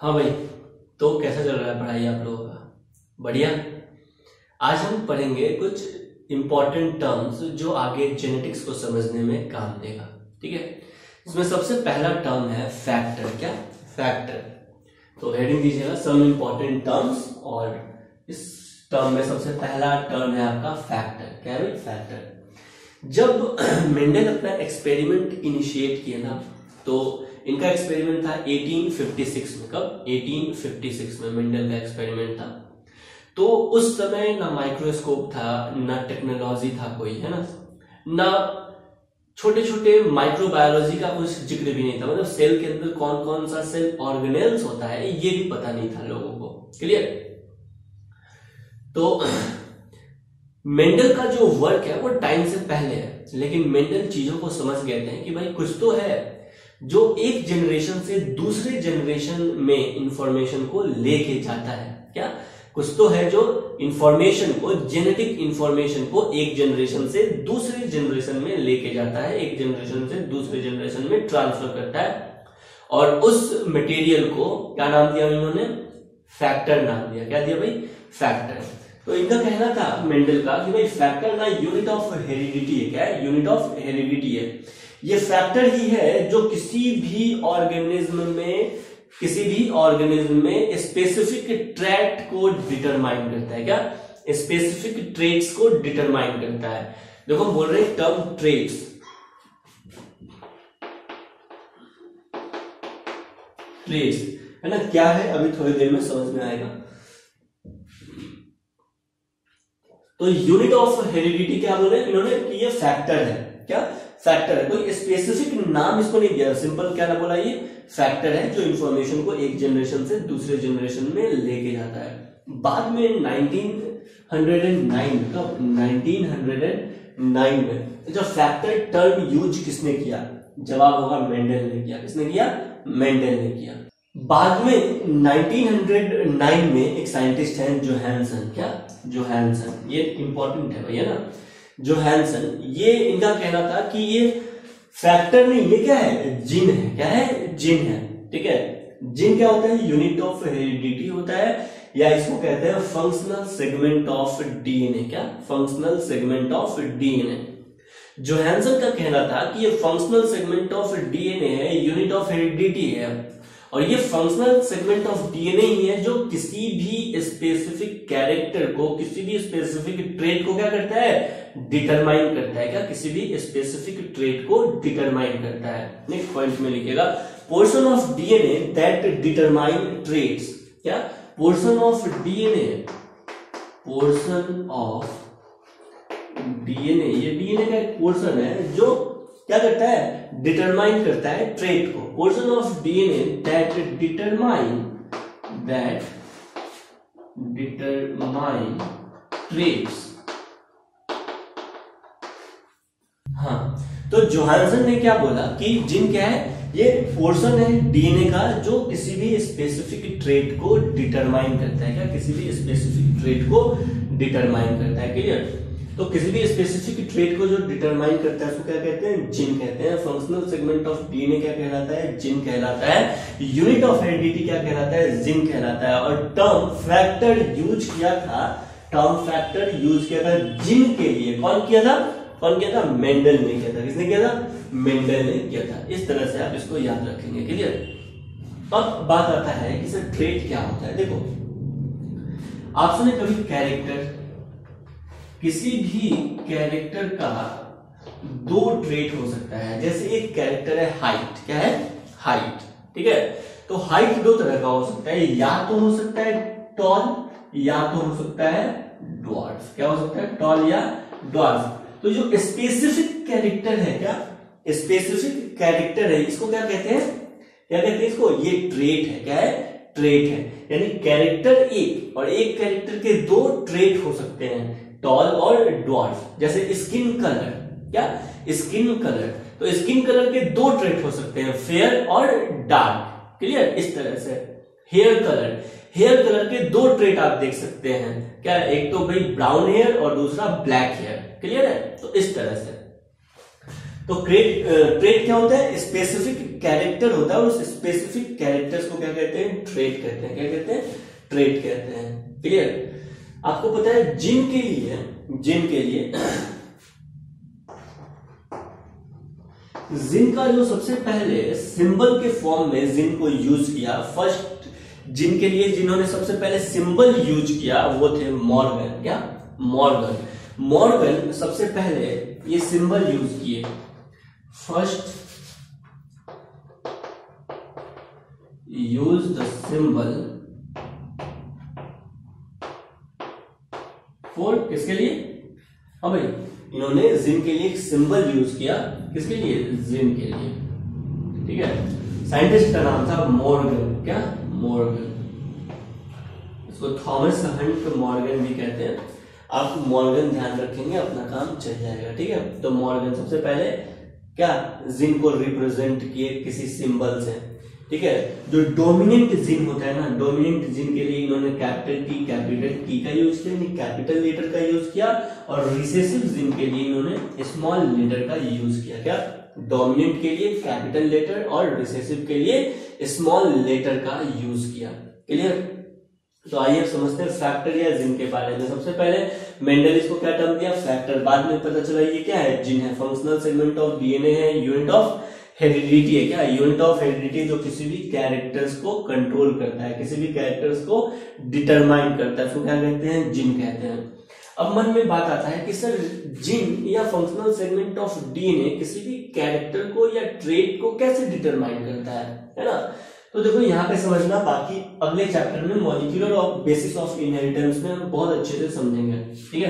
हाँ भाई, तो कैसा चल रहा है पढ़ाई आप लोगों का? बढ़िया। आज हम पढ़ेंगे कुछ इंपॉर्टेंट टर्म्स जो आगे जेनेटिक्स को समझने में काम देगा। ठीक है, इसमें सबसे पहला टर्म है फैक्टर। क्या? फैक्टर। तो हेडिंग दीजिएगा सम इंपॉर्टेंट टर्म्स, और इस टर्म में सबसे पहला टर्म है आपका फैक्टर। क्या है भाई? फैक्टर। जब मेंडल अपना एक्सपेरिमेंट इनिशिएट किया ना, तो इनका एक्सपेरिमेंट था 1856 में। कब? 1856 में मेंडल का एक्सपेरिमेंट था। तो उस समय ना माइक्रोस्कोप था, ना टेक्नोलॉजी था कोई, है ना छोटे छोटे माइक्रोबायोलॉजी का कुछ जिक्र भी नहीं था। मतलब सेल के अंदर कौन कौन सा सेल ऑर्गेनेल्स होता है ये भी पता नहीं था लोगों को। क्लियर? तो मेंडल का जो वर्क है वो टाइम से पहले है, लेकिन मेंडल चीजों को समझ गए थे कि भाई कुछ तो है जो एक जनरेशन से दूसरे जनरेशन में इंफॉर्मेशन को लेके जाता है। क्या? कुछ तो है जो इंफॉर्मेशन को, जेनेटिक इंफॉर्मेशन को एक जनरेशन से दूसरे जनरेशन में लेके जाता है, एक जनरेशन से दूसरे जनरेशन में ट्रांसफर करता है। और उस मटेरियल को क्या नाम दिया इन्होंने? फैक्टर नाम दिया। क्या दिया भाई? फैक्टर। तो इनका कहना था मेंडल का कि भाई फैक्टर ना यूनिट ऑफ हेरिडिटी है। क्या है? यूनिट ऑफ हेरिडिटी है। ये फैक्टर ही है जो किसी भी ऑर्गेनिज्म में स्पेसिफिक ट्रेट को डिटरमाइन करता है। क्या? स्पेसिफिक ट्रेट्स को डिटरमाइन करता है। देखो बोल रहे हैं टर्म ट्रेट्स। ट्रेट्स है ना, क्या है अभी थोड़ी देर में समझ में आएगा। तो यूनिट ऑफ हेरिडिटी क्या बोले इन्होंने कि ये फैक्टर है। क्या? फैक्टर है। कोई स्पेसिफिक नाम इसको नहीं दिया, सिंपल क्या ना बोला, ये फैक्टर है जो इंफॉर्मेशन को एक जनरेशन से दूसरे जनरेशन में लेके जाता है। बाद में 1909 कब? 1909 में जब फैक्टर टर्म यूज किसने किया? जवाब होगा मेंडल ने किया। किसने किया? मेंडल ने किया। बाद में 1909 में एक साइंटिस्ट है जोहानसन। क्या? जोहानसन। ये इंपॉर्टेंट है भैया ना, जोहानसन। ये इनका कहना था कि ये फैक्टर नहीं, ये क्या है? जीन है। क्या है? जीन है। ठीक है, जीन क्या होता है? यूनिट ऑफ हेरिडिटी होता है, या इसको कहते हैं फंक्शनल सेगमेंट ऑफ डीएनए। क्या? Functional segment of DNA. Johannsen का कहना था कि ये फंक्शनल सेगमेंट ऑफ डीएनए है, यूनिट ऑफ हेरिडिटी है, और ये फंक्शनल सेगमेंट ऑफ डीएनए ही है जो किसी भी स्पेसिफिक कैरेक्टर को, किसी भी स्पेसिफिक ट्रेट को क्या करता है? डिटरमाइन करता है। क्या? किसी भी स्पेसिफिक ट्रेट को डिटरमाइन करता है। नेक्स्ट पॉइंट में लिखिएगा portion of DNA that determine traits. क्या? Portion of DNA, portion of DNA, ये डीएनए का एक पोर्शन है जो क्या करता है? डिटरमाइन करता है ट्रेट को। Portion of DNA that determine traits. हाँ, तो जोहानसन ने क्या बोला कि जीन क्या है? ये पोर्शन है डीएनए का जो किसी भी स्पेसिफिक ट्रेट को डिटरमाइन करता है। क्या? किसी भी स्पेसिफिक ट्रेट को डिटरमाइन करता है। क्लियर? तो किसी भी स्पेसिफिक ट्रेट को जो डिटरमाइन करता है उसको क्या कहते हैं? जीन कहते हैं। फंक्शनल सेगमेंट ऑफ डीएनए क्या कहलाता है? जीन कहलाता है। यूनिट ऑफ हेरिडिटी क्या कहलाता है? जीन कहलाता है। और टर्म फैक्टर यूज किया था, टर्म फैक्टर यूज किया था जीन के लिए। कौन किया था? कौन किया था? मेंडल ने किया था। किसने किया था? मेंडल ने किया था। इस तरह से आप इसको याद रखेंगे। क्लियर? तो अब बात आता है कि सर ट्रेट क्या होता है। देखो, आपने कभी कैरेक्टर, किसी भी कैरेक्टर का दो ट्रेट हो सकता है। जैसे एक कैरेक्टर है हाइट। क्या है? हाइट। ठीक है, तो हाइट दो तरह का हो सकता है, या तो हो सकता है टॉल, या तो हो सकता है ड्वार्फ। क्या हो सकता है? टॉल या ड्वार्फ। तो जो स्पेसिफिक कैरेक्टर है, क्या स्पेसिफिक कैरेक्टर है, इसको क्या कहते हैं? क्या कहते हैं इसको? ये ट्रेट है। क्या है? ट्रेट है। यानी कैरेक्टर एक और एक कैरेक्टर के दो ट्रेट हो सकते हैं, टॉल और ड्वार्फ। जैसे स्किन कलर। क्या? Skin colour. तो स्किन कलर के दो ट्रेट हो सकते हैं, फेयर और डार्क। क्लियर? इस तरह से हेयर कलर, हेयर कलर के दो ट्रेट आप देख सकते हैं। क्या? एक तो भाई ब्राउन हेयर और दूसरा ब्लैक हेयर। क्लियर है? तो इस तरह से तो ट्रेट क्या होता है? स्पेसिफिक कैरेक्टर होता है, और उस स्पेसिफिक कैरेक्टर्स को क्या कहते हैं? ट्रेट कहते हैं। क्या कहते हैं? ट्रेट कहते हैं। क्लियर? आपको पता है जिन के लिए जिन का जो सबसे पहले सिंबल के फॉर्म में जिन को यूज किया, फर्स्ट जिन के लिए जिन्होंने सबसे पहले सिंबल यूज किया वो थे मॉर्गन। क्या? मॉर्गन सबसे पहले ये सिंबल यूज किए। First use the symbol for, किसके लिए? हाँ भाई, इन्होंने जिन के लिए एक सिंबल यूज किया। किसके लिए? जिन के लिए। ठीक है। साइंटिस्ट का नाम था मॉर्गन। क्या? मॉर्गन। इसको थॉमस हंट मॉर्गन भी कहते हैं। आप मॉर्गन ध्यान रखेंगे, अपना काम चल जाएगा। ठीक है। तो मॉर्गन सबसे पहले क्या जिन को रिप्रेजेंट किए किसी सिंबल से। ठीक है। जो डोमिनेंट जिन होता है ना, डोमिनेंट जिन के लिए इन्होंने कैपिटल टी का यूज किया, कैपिटल लेटर का यूज किया, और रिसेसिव जिन के लिए इन्होंने स्मॉल लेटर का यूज किया। क्या? डोमिनेंट के लिए कैपिटल लेटर और रिसेसिव के लिए स्मॉल लेटर का यूज किया। क्लियर? तो आइए समझते हैं फैक्टर या जिन के बारे में। सबसे पहले मेंडल इसको क्या टर्म दिया? फैक्टर। बाद में पता चला ये क्या है? जिन है। फंक्शनल सेगमेंट ऑफ डीएनए है। यूनिट ऑफ हेरिडिटी है। क्या? यूनिट ऑफ हेरिडिटी जो किसी भी कैरेक्टर्स को कंट्रोल करता है, किसी भी कैरेक्टर्स को डिटरमाइन करता है, उसको क्या कहते हैं? जिन कहते हैं। अब मन में बात आता है कि सर जिन या फंक्शनल सेगमेंट ऑफ डीएनए किसी भी कैरेक्टर को या ट्रेट को कैसे डिटरमाइन करता है ना? तो देखो यहाँ पे समझना, बाकी अगले चैप्टर में मॉलिक्यूलर और बेसिस ऑफ इनहेरिटेंस में हम बहुत अच्छे से समझेंगे। ठीक है।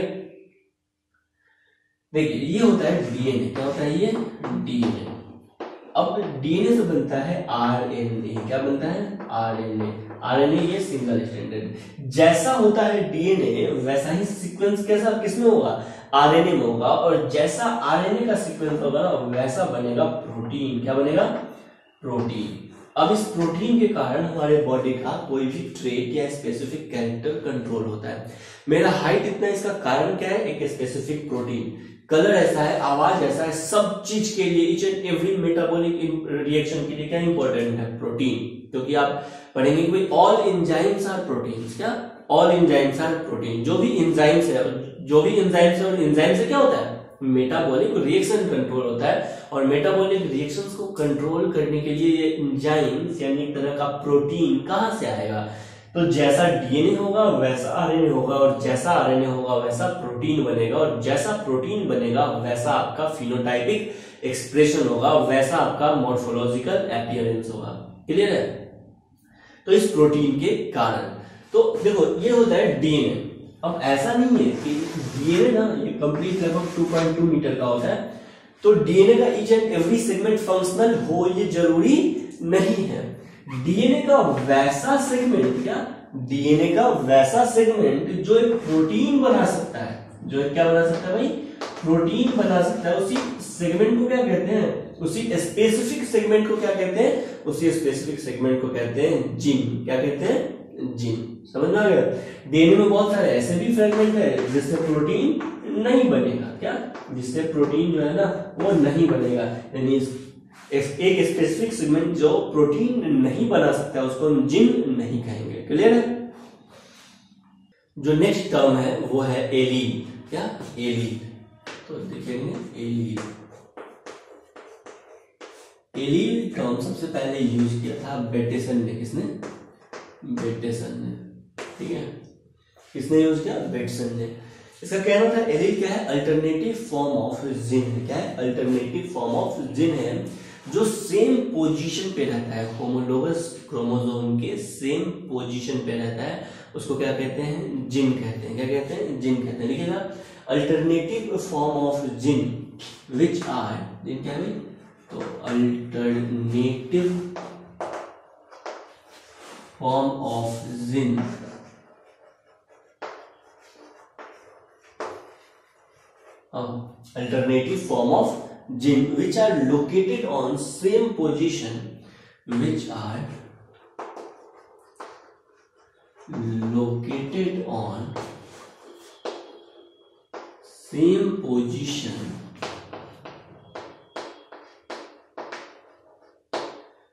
देखिए ये होता है डीएनए। क्या होता है ये? डीएनए। अब डीएनए से बनता है आरएनए। क्या बनता है? आरएनए। आरएनए ये सिंगल स्ट्रैंडेड। जैसा होता है डीएनए वैसा ही सीक्वेंस कैसा किसमें होगा? आरएनए में होगा। और जैसा आरएनए का सीक्वेंस होगा ना वैसा बनेगा प्रोटीन। क्या बनेगा? प्रोटीन। अब इस प्रोटीन के कारण हमारे बॉडी का कोई भी ट्रेट या स्पेसिफिक कैरेक्टर कंट्रोल होता है। मेरा हाइट इतना, इसका कारण क्या है? एक स्पेसिफिक प्रोटीन। कलर ऐसा है, आवाज ऐसा है, सब चीज के लिए, each and every metabolic reaction के लिए क्या इंपॉर्टेंट है? प्रोटीन। क्योंकि आप पढ़ेंगे कोई ऑल एंजाइम्स आर प्रोटीन्स। क्या? All enzymes are protein. जो भी एंजाइम्स है और एंजाइम से क्या होता है? मेटाबॉलिक रिएक्शन कंट्रोल होता है। और मेटाबॉलिक रिएक्शंस को कंट्रोल करने के लिए ये एंजाइम्स यानी एक तरह का प्रोटीन कहां से आएगा? तो जैसा डीएनए होगा वैसा आरएनए होगा, और जैसा आरएनए होगा वैसा प्रोटीन बनेगा, और जैसा प्रोटीन बनेगा वैसा आपका फिनोटाइपिक एक्सप्रेशन होगा, वैसा आपका मॉर्फोलॉजिकल अपीयरेंस होगा। क्लियर है? तो इस प्रोटीन के कारण, तो देखो ये होता है डीएनए। अब ऐसा नहीं है कि डीएनए ना ये कंप्लीट लगभग 2.2 मीटर का होता है, तो डीएनए का each and every segment functional हो ये जरूरी नहीं है। डीएनए का वैसा सेगमेंट, क्या? डीएनए का वैसा सेगमेंट जो एक प्रोटीन बना सकता है, जो एक क्या बना सकता है भाई? प्रोटीन बना सकता है। उसी सेगमेंट को क्या कहते हैं? उसी स्पेसिफिक सेगमेंट को क्या कहते हैं? उसी स्पेसिफिक सेगमेंट को कहते हैं जिन। क्या कहते हैं? जिन। समझ में आ गया? डीएनए में बहुत सारे ऐसे भी फ्रेगमेंट है जिससे प्रोटीन नहीं बनेगा। क्या? जिससे प्रोटीन जो है ना वो नहीं बनेगा, यानी एक स्पेसिफिक सेगमेंट जो प्रोटीन नहीं बना सकता उसको हम जिन नहीं कहेंगे। क्लियर है? जो नेक्स्ट टर्म है वो है एलील। क्या? एलील। तो देखेंगे एलील। एलील टर्म सबसे पहले यूज किया था बेटेसन ने। किसने? बेटेसन ने। ठीक है। किसने यूज किया? बेटेसन ने। इसका कहना था एलील क्या है? Alternative form of gene. क्या है? अल्टरनेटिव फॉर्म ऑफ जिन है जो सेम पोजीशन पे रहता है, होमोलोगस क्रोमोसोम के सेम पोजीशन पे रहता है, उसको क्या कहते हैं? जिन कहते हैं। क्या कहते हैं? जिन कहते हैं। लिखिएगा, alternative form of gene which are, gene क्या है? तो alternative form of gene alternative form of gene which are located on same position, which are located on same position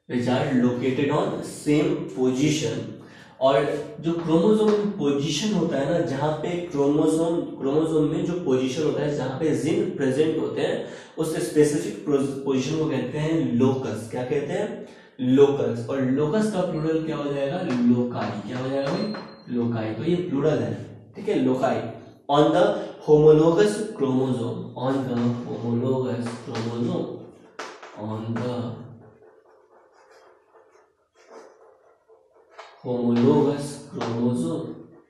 which are located on same position. और जो chromosome position होता है ना, जहां पे क्रोमोसोम में जो पोजीशन होता है, जहां पे जीन प्रेजेंट होते हैं, उस स्पेसिफिक पोजीशन को कहते हैं लोकस। क्या कहते हैं? लोकस। और लोकस का प्लूरल क्या हो जाएगा? लोकाई। क्या हो जाएगा भाई? लोकाई। तो ये प्लूरल है, ठीक है, loci. On the homologous chromosome, on the homologous chromosome, on the homologous chromosome,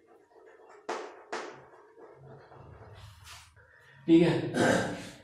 ठीक है।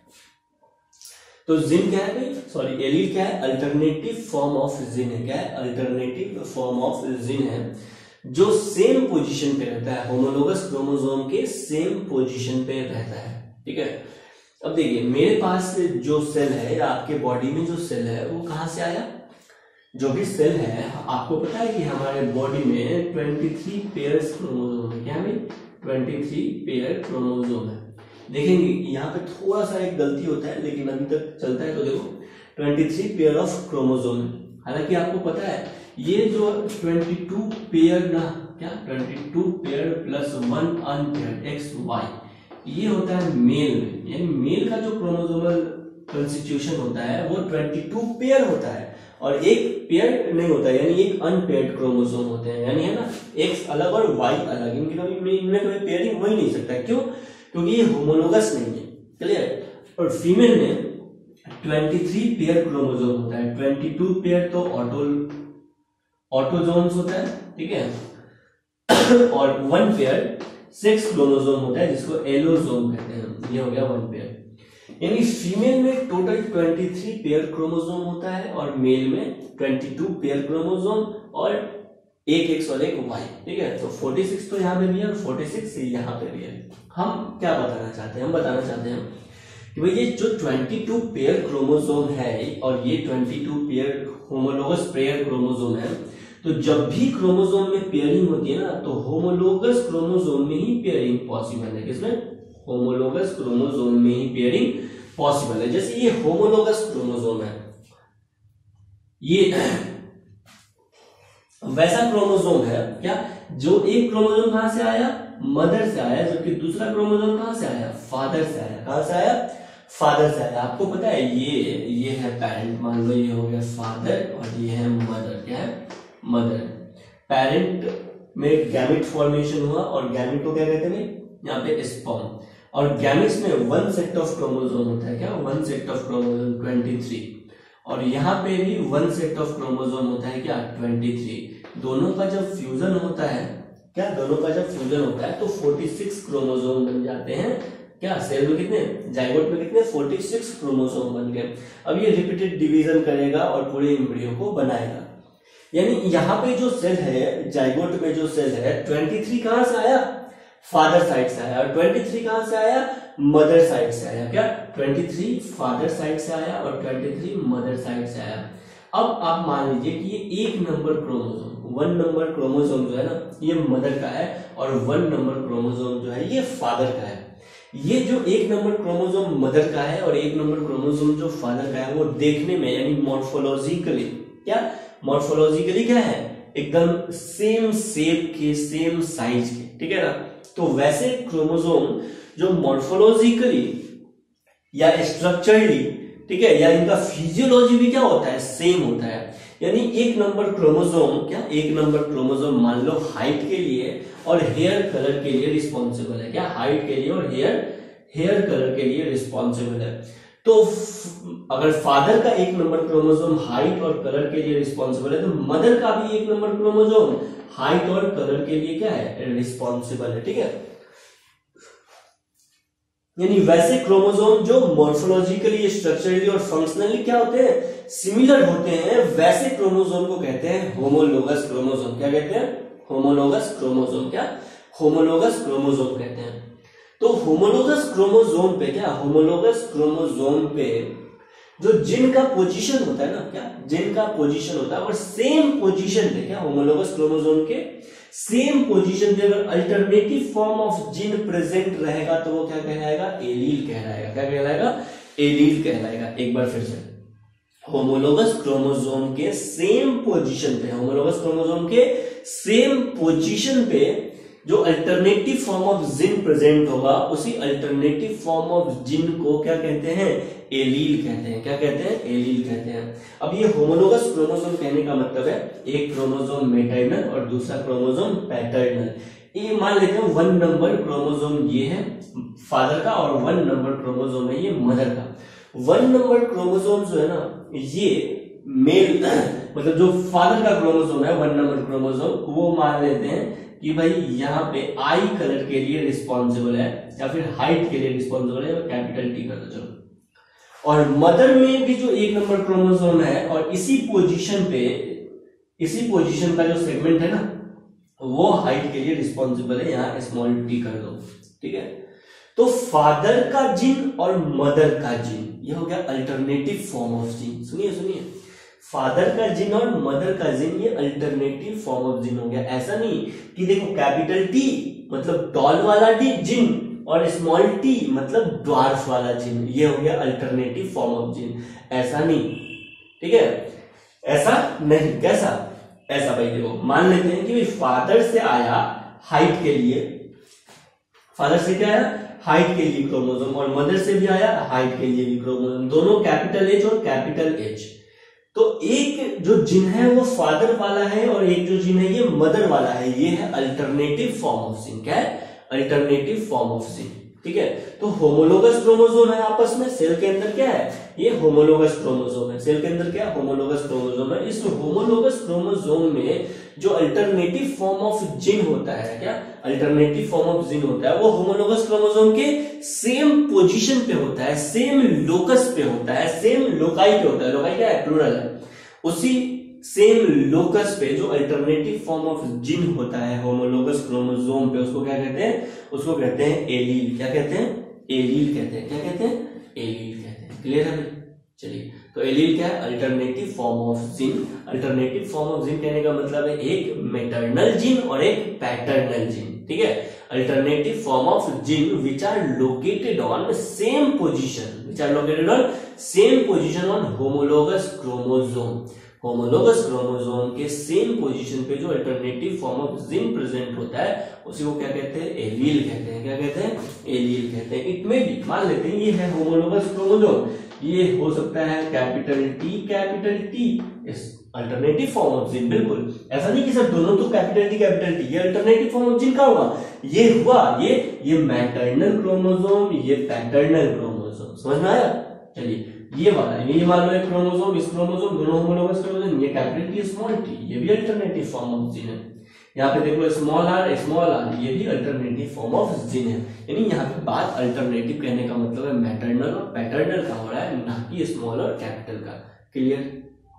तो जिन क्या है भाई? सॉरी, एलील क्या है? अल्टरनेटिव फॉर्म ऑफ जिन है। क्या है? अल्टरनेटिव फॉर्म ऑफ जिन है, जो सेम पोजीशन पे रहता है, होमोलोगस क्रोमोसोम के सेम पोजीशन पे रहता है, ठीक है। अब देखिए, मेरे पास जो सेल है या आपके बॉडी में जो सेल है वो कहां से आया? जो भी सेल है, आपको पता है कि हमारे बॉडी में 23 पेयर्स क्रोमोसोम है। क्या है भाई? 23 पेयर क्रोमोसोम है। देखेंगे यहाँ पे थोड़ा सा एक गलती होता है, लेकिन अभी तक चलता है। तो देखो, 23 पेयर ऑफ क्रोमोसोम। हालांकि आपको पता है ये जो 22 पेयर ना, क्या 22 pair plus 1 unpaired X Y, ये होता है मेल में। यानी मेल का जो क्रोमोसोमल कंस्टिट्यूशन होता है वो 22 पेयर होता है, और एक पेयर नहीं होता है, यानी एक अनपेयर्ड क्रोमोसोम होते हैं। यानी है ना, एक्स अलग और वाई अलग, इनमें कभी पेयरिंग हो ही नहीं सकता। क्यों? क्योंकि ये होमोलोगस नहीं है, क्लियर। और फीमेल में 23 पेयर क्रोमोसोम होता है। 22 पेयर तो ऑटोजोम्स होता है, ठीक है, और 1 पेयर सेक्स क्रोमोसोम होता है, जिसको एलोसोम कहते हैं। ये हो गया 1 पेयर। यानी फीमेल में टोटल 23 पेयर क्रोमोसोम होता है, और मेल में 22 पेयर क्रोमोसोम, और एक एक्स और एक वाई, ठीक है। तो 46 तो यहाँ पे भी है और 46 यहाँ पे भी है। हम क्या बताना चाहते हैं? हम बताना चाहते हैं कि भाई ये जो 22 पेयर क्रोमोसोम है और ये 22 पेयर होमोलोगस पेयर क्रोमोसोम है, तो जब भी क्रोमोसोम में पेयरिंग होती है ना, तो होमोलोगस क्रोमोसोम में ही पेयरिंग पॉसिबल है। किसमें? होमोलोगस क्रोमोसोम में ही पेयरिंग पॉसिबल है। जैसे ये होमोलोगस क्रोमोसोम है, ये वैसा क्रोमोसोम है क्या, जो एक क्रोमोसोम कहां से आया? मदर से आया, जबकि दूसरा क्रोमोसोम कहां से आया? फादर से आया। कहां से आया? फादर से आया। आपको पता है ये है पेरेंट, मान लो ये हो गया फादर, और ये है मदर। क्या है? मदर। पेरेंट में गैमेट फॉर्मेशन हुआ, और गैमेट को क्या कहते हैं? यहाँ पे स्पर्म। और गैमेट्स में 1 सेट ऑफ क्रोमोसोम होता है। क्या? 1 सेट ऑफ क्रोमोसोम 23, और यहाँ पे भी 1 सेट ऑफ क्रोमोसोम होता है। क्या? 23। दोनों का जब फ्यूजन होता है, क्या दोनों का जब फ्यूजन होता है तो 46 क्रोमोसोम बन जाते हैं। क्या सेल में कितने? जाइगोट में कितने? 46 क्रोमोसोम बन गए। अब ये रिपीटेड डिवीजन करेगा और पूरे एम्ब्रियो को बनाएगा। यानी यहाँ पे जो सेल है, जाइगोट में जो सेल है, 23 कहां से आया? फादर साइड से आया। और 23 कहां से आया? मदर साइड से आया। क्या? 23 फादर साइड से आया और 23 मदर साइड से आया। अब आप मान लीजिए कि ये 1 नंबर क्रोमोसोम, 1 नंबर क्रोमोसोम जो है ना, ये मदर का है, और 1 नंबर क्रोमोसोम जो है ये फादर का है। ये जो 1 नंबर क्रोमोसोम मदर का है और 1 नंबर क्रोमोसोम जो फादर का है, वो देखने में यानी मॉर्फोलॉजिकली, क्या मॉर्फोलॉजिकली क्या है? एकदम सेम शेप के, सेम साइज के, ठीक है ना। तो वैसे क्रोमोसोम जो मॉर्फोलॉजिकली या स्ट्रक्चरली, ठीक है, या इनका फिजियोलॉजी भी क्या होता है? सेम होता है। यानी 1 नंबर क्रोमोसोम, क्या 1 नंबर क्रोमोसोम मान लो हाइट के लिए और हेयर कलर के लिए रिस्पॉन्सिबल है। क्या? हाइट के लिए और हेयर कलर के लिए रिस्पॉन्सिबल है। तो अगर फादर का 1 नंबर क्रोमोसोम हाइट और कलर के लिए रिस्पॉन्सिबल है, तो मदर का भी 1 नंबर क्रोमोसोम हाइट और कलर के लिए क्या है? रिस्पॉन्सिबल है, ठीक है। यानी वैसे क्रोमोसोम जो मॉर्फोलॉजिकली, स्ट्रक्चरली और फंक्शनली क्या होते हैं? सिमिलर होते हैं, वैसे क्रोमोसोम को कहते हैं होमोलोगस क्रोमोसोम। क्या कहते हैं? Homologous chromosome. क्या? होमोलोगस क्रोमोसोम कहते हैं। तो होमोलोगस क्रोमोसोम पे क्या, होमोलोगस क्रोमोसोम पे जो जिन का पोजीशन होता है ना, क्या जिन का पोजीशन होता है, और सेम पोजीशन पे, क्या होमोलोगस क्रोमोसोम के सेम पोजीशन पे अगर alternative form of gene present रहेगा तो वो क्या कहलाएगा? एलील कहलाएगा। क्या कहलाएगा? एलील कहलाएगा। एक बार फिर से, होमोलोगस क्रोमोसोम के सेम पोजीशन पे, होमोलोगस क्रोमोसोम के सेम पोजीशन पे जो alternative form of gene present होगा, उसी अल्टरनेटिव फॉर्म ऑफ जिन को क्या कहते हैं, एलील कहते हैं। क्या कहते हैं, एलील कहते हैं। अब ये होमोलोगस क्रोमोसोम कहने का मतलब है एक क्रोमोसोम मैटरनल और दूसरा क्रोमोसोम पैटर्नल। ये मान लेते हैं 1 नंबर क्रोमोसोम ये है फादर का और 1 नंबर क्रोमोसोम है ये मदर का। 1 नंबर क्रोमोसोम जो है ना ये मेल मतलब जो फादर का क्रोमोसोम है 1 नंबर क्रोमोसोम, वो मान लेते हैं कि भाई यहाँ पे आई कलर के लिए रिस्पॉन्सिबल है या फिर हाइट के लिए रिस्पॉन्सिबल है, कैपिटल टी कर दो चलो। और मदर में भी जो 1 नंबर क्रोमोसोम है और इसी पोजीशन पे, इसी पोजीशन का जो सेगमेंट है ना वो हाइट के लिए रिस्पॉन्सिबल है, यहाँ स्मॉल टी कर दो। ठीक है, तो फादर का जिन और मदर का जिन ये हो गया अल्टरनेटिव फॉर्म ऑफ जिन। सुनिए सुनिए, फादर का जिन और मदर का जिन ये अल्टरनेटिव फॉर्म ऑफ जिन हो गया। ऐसा नहीं कि देखो कैपिटल टी मतलब टॉल वाला डी जिन और स्मॉल टी मतलब ड्वार्फ वाला जिन, ये हो गया अल्टरनेटिव फॉर्म ऑफ जिन। ऐसा नहीं, ठीक है, ऐसा नहीं। कैसा, ऐसा भाई देखो मान लेते हैं कि फादर से आया हाइट के लिए, फादर से क्या आया हाइट के लिए क्रोमोसोम, और मदर से भी आया हाइट के लिए भी क्रोमोसोम, दोनों कैपिटल एच और कैपिटल एच। तो एक जो जिन है वो फादर वाला है और एक जो जिन है ये मदर वाला है। ये है अल्टरनेटिव फॉर्म ऑफ जिन। क्या है, अल्टरनेटिव फॉर्म ऑफ जिन। ठीक है, तो होमोलोगस क्रोमोसोम है आपस में, सेल के अंदर क्या है, ये होमोलोगस क्रोमोसोम है। सेल के अंदर क्या है, होमोलोगस क्रोमोसोम है। इस होमोलोगस क्रोमोसोम में जो अल्टरनेटिव फॉर्म ऑफ जिन होता है, क्या अल्टरनेटिव फॉर्म ऑफ जिन होता है, वो होमोलोगस क्रोमोसोम के सेम पोजीशन पे होता है, सेम लोकस पे होता है, सेम लोकाई पे होता है। लोकाई क्या है, प्लूरल है। उसी सेम लोकस पे जो अल्टरनेटिव फॉर्म ऑफ जिन होता है होमोलोगस क्रोमोसोम पे, उसको क्या कहते हैं, उसको कहते हैं एलील। क्या कहते हैं, एलील कहते हैं। क्या कहते हैं, एलील कहते हैं। क्लियर है, चलिए। तो एलील क्या है, alternative form of gene. Alternative form of gene कहने का मतलब है एक मैटरनल जिन और एक पैटर्नल जिन। ठीक है, alternative form of gene which are located on same position, which are located on same position on homologous chromosome. Homologous chromosome के सेम पोजीशन पे जो alternative form of gene present होता है उसी को क्या कहते हैं, एलील कहते हैं। क्या कहते हैं, एलील कहते हैं। इट में भी मान लेते हैं ये है होमोलोगस क्रोमोसोम, ये हो सकता है capital T alternative form of gene. बिल्कुल ऐसा नहीं कि सर दोनों तो कैपिटल टी, ये अल्टरनेटिव फॉर्म ऑफ जिन का हुआ, ये हुआ ये मैटरनल क्रोमोसोम, ये पैटर्नल क्रोमोसोम। समझ में आया, चलिए। ये वाला ये मान लो एक क्रोमोसोम, इस क्रोमोसोम दोनों होमोलोगस क्रोमोसोम, ये कैपिटल टी स्मॉल टी, ये भी अल्टरनेटिव फॉर्म ऑफ जिन है। यहाँ पे देखो स्मॉल आर, ये भी अल्टरनेटिव फॉर्म ऑफ जिन है। यानी यहाँ पे बात अल्टरनेटिव कहने का मतलब है मैटरनल और पैटर्नल का हो रहा है, ना कि स्मॉल और कैपिटल का। क्लियर,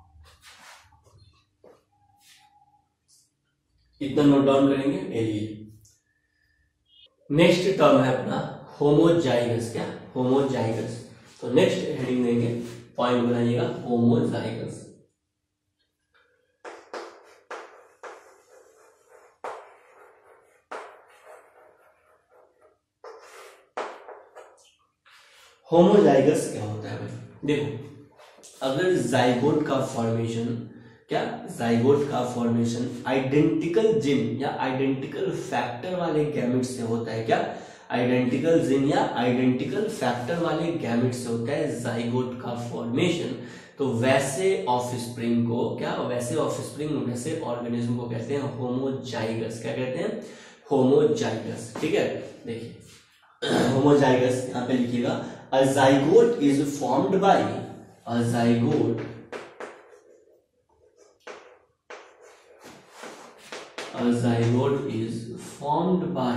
इतना नोट डाउन करेंगे एलील। नेक्स्ट टर्म है अपना होमोजाइगस। क्या, होमोजाइगस। तो नेक्स्ट हेडिंग देंगे, पॉइंट बनाइएगा होमोजाइगस। होमोजाइगस क्या होता है भाई, देखो अगर जाइगोट का फॉर्मेशन, क्या जाइगोट का फॉर्मेशन आइडेंटिकल जिन या आइडेंटिकल फैक्टर वाले गैमेट से होता है, क्या आइडेंटिकल जिन या आइडेंटिकल फैक्टर वाले गैमेट से होता है जाइगोट का फॉर्मेशन, तो वैसे ऑफस्प्रिंग को, क्या वैसे ऑफस्प्रिंग, वैसे ऑर्गेनिज्म को कहते हैं होमोजाइगस। क्या कहते हैं, होमोजाइगस। ठीक है, देखिए होमोजाइगस यहां पे लिखिएगा, a zygote is formed by, a zygote is formed by,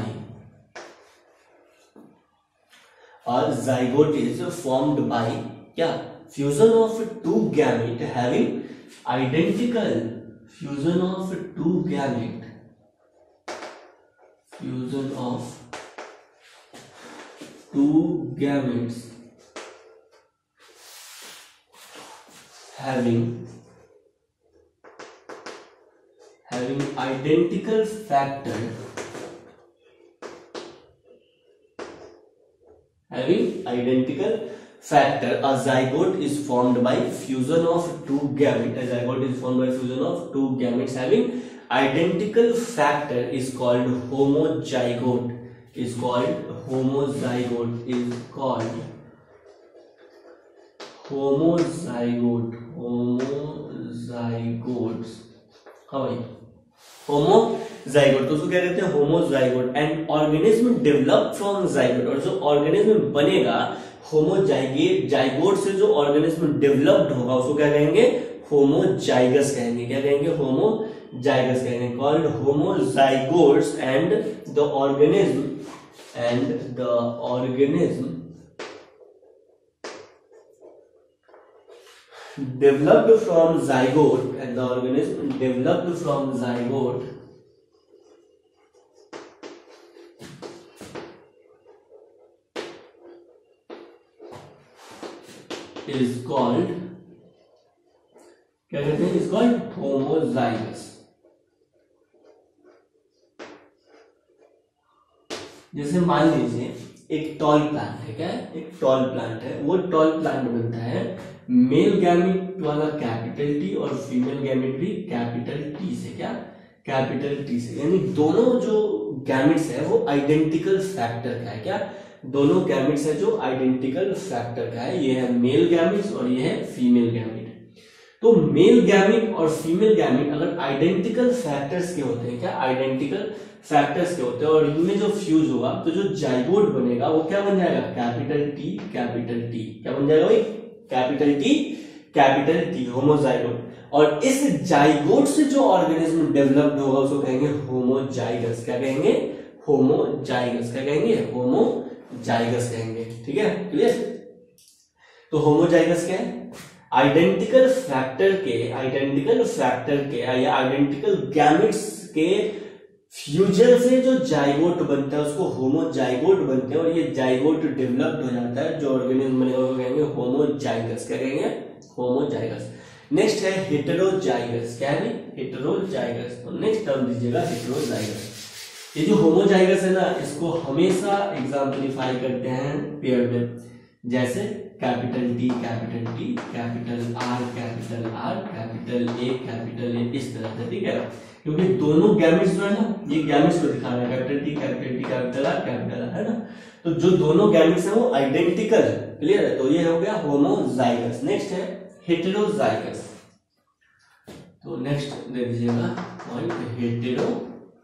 a zygote is formed by क्या, fusion of two gamete having identical, fusion of two gamete, fusion of two gametes having identical factor, having identical factor, a zygote is formed by fusion of two gametes. A zygote is formed by fusion of two gametes having identical factor is called homozygote. Is called homozygote. Is called homozygote. Homozygotes. हाँ भाई, homozygote तो उसको क्या कहते हैं? Homozygote. And organism develop from zygote, और जो organism बनेगा होमोजाइगेट जाइगोट से, जो ऑर्गेनिज्म डेवलप्ड होगा उसको क्या कहेंगे? होमोजाइगस कहेंगे. क्या कहेंगे? होमोजाइगस कहेंगे. Called homozygotes. And the organism developed from zygote, and the organism developed from zygote is called, क्या कहते हैं? is called homozygous. जैसे मान लीजिए एक टॉल प्लांट है. क्या है? एक टॉल प्लांट है. वो टॉल प्लांट बनता है मेल गैमेट वाला कैपिटल टी और फीमेल गैमेट भी कैपिटल टी से. क्या? कैपिटल टी से. यानी दोनों जो गैमेट्स है वो आइडेंटिकल फैक्टर का है. क्या? दोनों गैमेट्स है जो आइडेंटिकल फैक्टर का है. ये है मेल गैमेट्स और ये है फीमेल गैमेट. तो मेल गैमेट और फीमेल गैमेट अगर आइडेंटिकल फैक्टर्स के होते हैं, क्या? आइडेंटिकल फैक्टर्स के होते हैं, और इनमें जो फ्यूज होगा तो जो जाइगोट बनेगा वो क्या बन जाएगा? Capital T capital T. क्या बन जाएगा भाई? Capital T homozygote. और इस जाइगोट से जो ऑर्गेनिज्म डेवलप्ड होगा उसको कहेंगे होमोजाइगस. क्या कहेंगे? होमोजाइगस. क्या कहेंगे? होमोजाइगस कहेंगे. ठीक है, क्लियर? तो होमोजाइगस क्या है? आइडेंटिकल फैक्टर के या आइडेंटिकल गैमेट्स के फ्यूजन से जो जाइगोट बनता है उसको होमोजाइगोट बनते हैं, और ये जाइगोट डेवलप्ड हो जाता है. जो ऑर्गेनिज्म बनेगा उसको कहेंगे होमोजाइगस. क्या कहेंगे? होमोजाइगस. नेक्स्ट है हेटेरोजाइगस. क्या है? हेटेरोजाइगस. तो नेक्स्ट टर्म दीजिएगा हेटेरोजाइगस. ये जो होमोजाइगस है ना, इसको हमेशा एग्जाम्पलीफाई करते हैं पेयर में. जैसे capital T capital R capital A, इस तरह से. ठीक है, क्योंकि दोनों गैमेट्स जो है ना, ये गैमेट्स को दिखा रहा है. कैपिटल टी कैपिटल आर है ना. तो जो दोनों गैमेट्स है वो आइडेंटिकल है. क्लियर है? तो ये हो गया होमोजाइगस. नेक्स्ट है हेटेरोजाइगस. तो नेक्स्ट दे दीजिएगा पॉइंट हेटेरोजाइगस.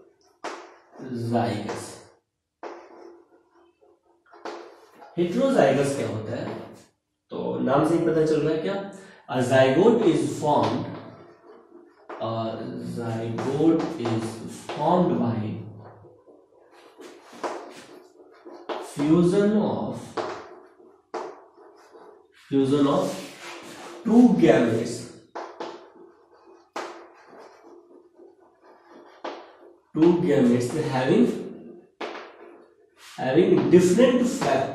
हेटेरोजाइगस क्या होता है? तो नाम से ही पता चल रहा है. क्या? अ zygote is formed by fusion of two gametes having different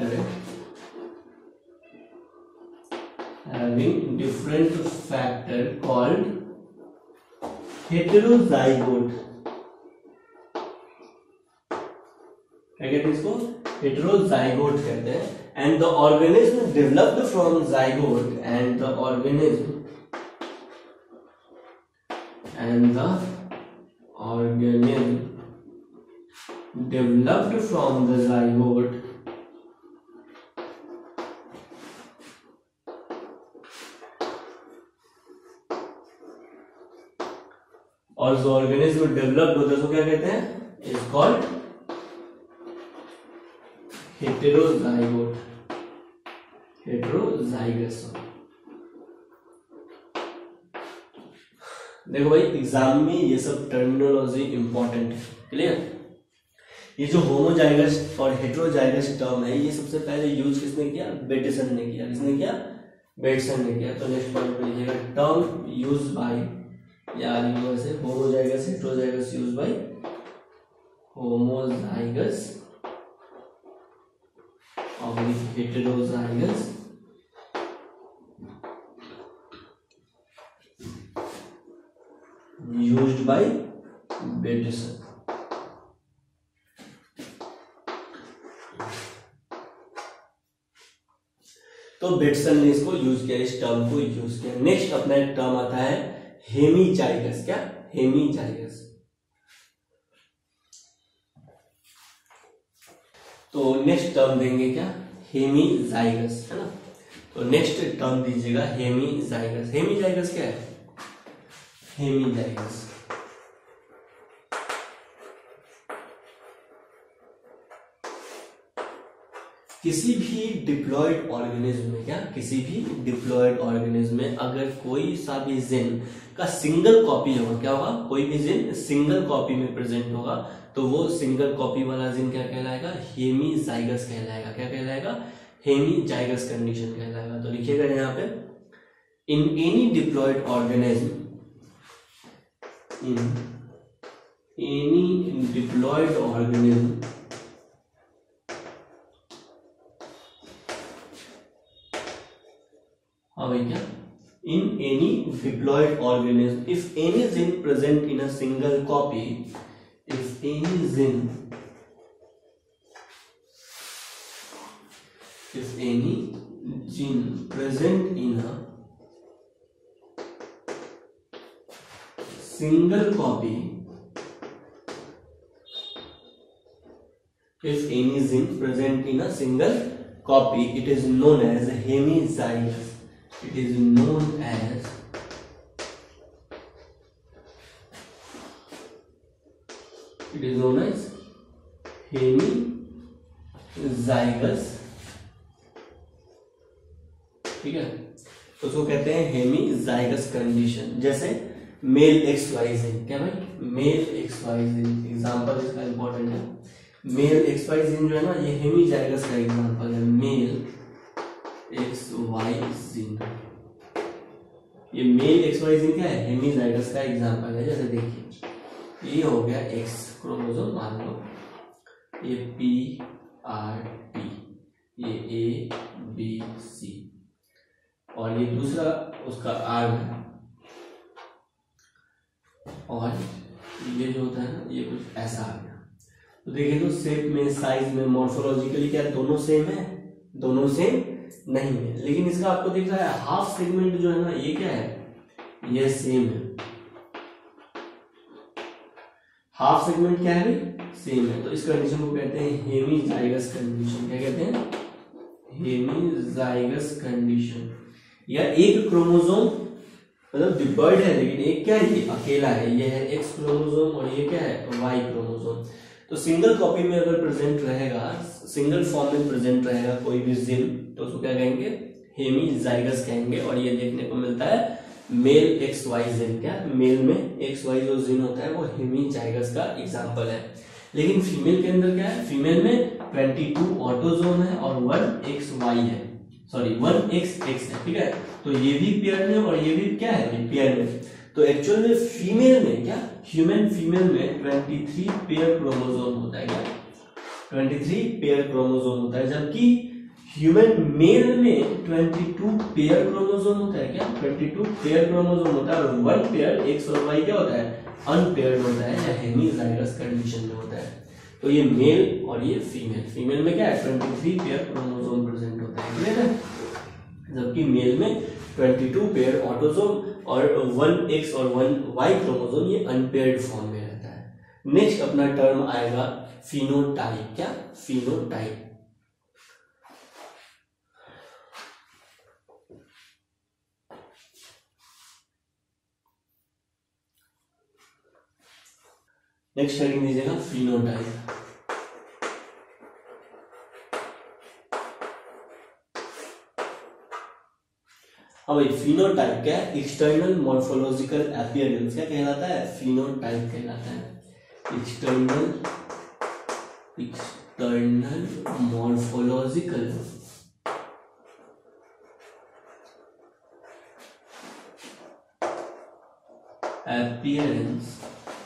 factor called heterozygote. क्या कहते हैं इसको? हेटेरोजाइगोट कहते हैं. And the organism developed from zygote developed from the zygote और जो ऑर्गेनिज्म डेवलप्ड होता है उसको क्या कहते हैं? Is called heterozygous. देखो भाई, एग्जाम में ये सब टर्मिनोलॉजी इंपॉर्टेंट है. क्लियर? ये जो होमोजाइगस और हेटेरोजाइगस टर्म है, ये सबसे पहले यूज किसने किया? बेटिसन ने किया. किसने किया? बेटिसन ने किया. तो नेक्स्ट पॉइंट पे लिखिएगा टर्म यूज बाय, या रिवर्स है, homozygous heterozygous use by homozygous और हेटेरोजाइगस used by Bateson. तो बेटसन ने इसको यूज किया, इस टर्म को यूज किया। नेक्स्ट अपना एक टर्म आता है हेमीजाइगस। क्या? हेमीजाइगस। तो नेक्स्ट टर्म देंगे क्या? हेमीजाइगस, है ना। तो नेक्स्ट टर्म दीजिएगा हेमीजाइगस। हेमीजाइगस क्या है? हेमीजाइगस किसी भी डिप्लॉयड ऑर्गेनिज्म में, क्या किसी भी डिप्लॉयड ऑर्गेनिज्म में अगर कोई सा भी जीन का सिंगल कॉपी होगा, क्या होगा? कोई भी जीन सिंगल कॉपी में प्रेजेंट होगा तो वो सिंगल कॉपी वाला जीन क्या कहलाएगा? हेमीजाइगस कहलाएगा। क्या कहलाएगा? हेमीजाइगस कंडीशन कहलाएगा। तो लिखिएगा यहाँ पे, in any diploid organism, in any diploid organism क्या? In any diploid organism, if any gene present in a single copy, if any gene present in a single copy, if any gene present in a single copy, it is known as hemizygous. It is known as hemizygous. ठीक है, तो उसको कहते हैं hemizygous condition. जैसे male X Y gene, क्या भाई? Male X Y gene example इसका इंपॉर्टेंट है। मेल एक्स वाई जीन जो है ना, ये हेमीजाइगस का एग्जाम्पल है। मेल एक्स वाई जीन, ये मेल एक्स वाई जीन क्या है? हेमीजाइगस का एग्जाम्पल है। जैसे देखिए, ये हो गया एक्स क्रोमोसोम, मान लो ये पी आर टी, ये ए बी सी, और ये दूसरा उसका आर है, और ये जो होता है ना, ये कुछ ऐसा आ गया। तो देखिए, तो शेप में, साइज में, मॉर्फोलॉजिकली क्या दोनों सेम है? दोनों सेम नहीं है। लेकिन इसका आपको दिख रहा है हाफ सेगमेंट जो है ना, ये क्या है? ये सेम है। हाफ सेगमेंट क्या है भाई? सेम है। तो इस कंडीशन को कहते हैं हेमीजाइगस कंडीशन। क्या कहते हैं? Hemizygous condition. या एक क्रोमोसोम मतलब डिप्लॉयड है, लेकिन एक क्या है? ये अकेला है। ये है एक्स क्रोमोसोम और ये क्या है? Y chromosome. तो सिंगल कॉपी में अगर प्रेजेंट रहेगा, सिंगल फॉर्म में प्रेजेंट रहेगा कोई भी जीन, तो उसको क्या कहेंगे? हेमीजाइगस कहेंगे। और ये देखने को मिलता है मेल एक्स वाई जीन। क्या? मेल में एक्स वाई जो जीन होता है वो हेमीजाइगस का एग्जांपल है। लेकिन फीमेल के अंदर क्या है? फीमेल में 22 ऑटोजोम है और 1 एक्स वाई है, सॉरी 1 एक्स एक्स है। ठीक है, तो ये भी पेयर में और ये भी क्या है? पेयर में। तो एक्चुअल में फीमेल में क्या? ह्यूमन फीमेल में 23 पेयर क्रोमोसोम होता है। क्या? 23 पेयर क्रोमोसोम होता है, जबकि ह्यूमन मेल में 22 पेयर क्रोमोसोम होता है। क्या? 22 पेयर क्रोमोसोम होता है, और 1 पेयर एक्स और वाई क्या होता है? अनपेयर्ड होता है, या हेमीजाइगस कंडीशन में होता है। तो ये मेल और ये फीमेल। फीमेल में क्या है? 23 पेयर क्रोमोसोम प्रेजेंट होता है, क्लियर है? जबकि मेल में 22 पेयर ऑटोसोम और 1 एक्स और 1 वाई क्रोमोसोम, ये अनपेयर्ड फॉर्म में रहता है। नेक्स्ट अपना टर्म आएगा फिनोटाइप। क्या? फिनोटाइप। नेक्स्ट हेडिंग दीजिएगा फिनोटाइप। हाँ भाई, फिनोटाइप क्या है? External morphological appearance. क्या कहलाता है? फिनोटाइप कहलाता है। External morphological appearance.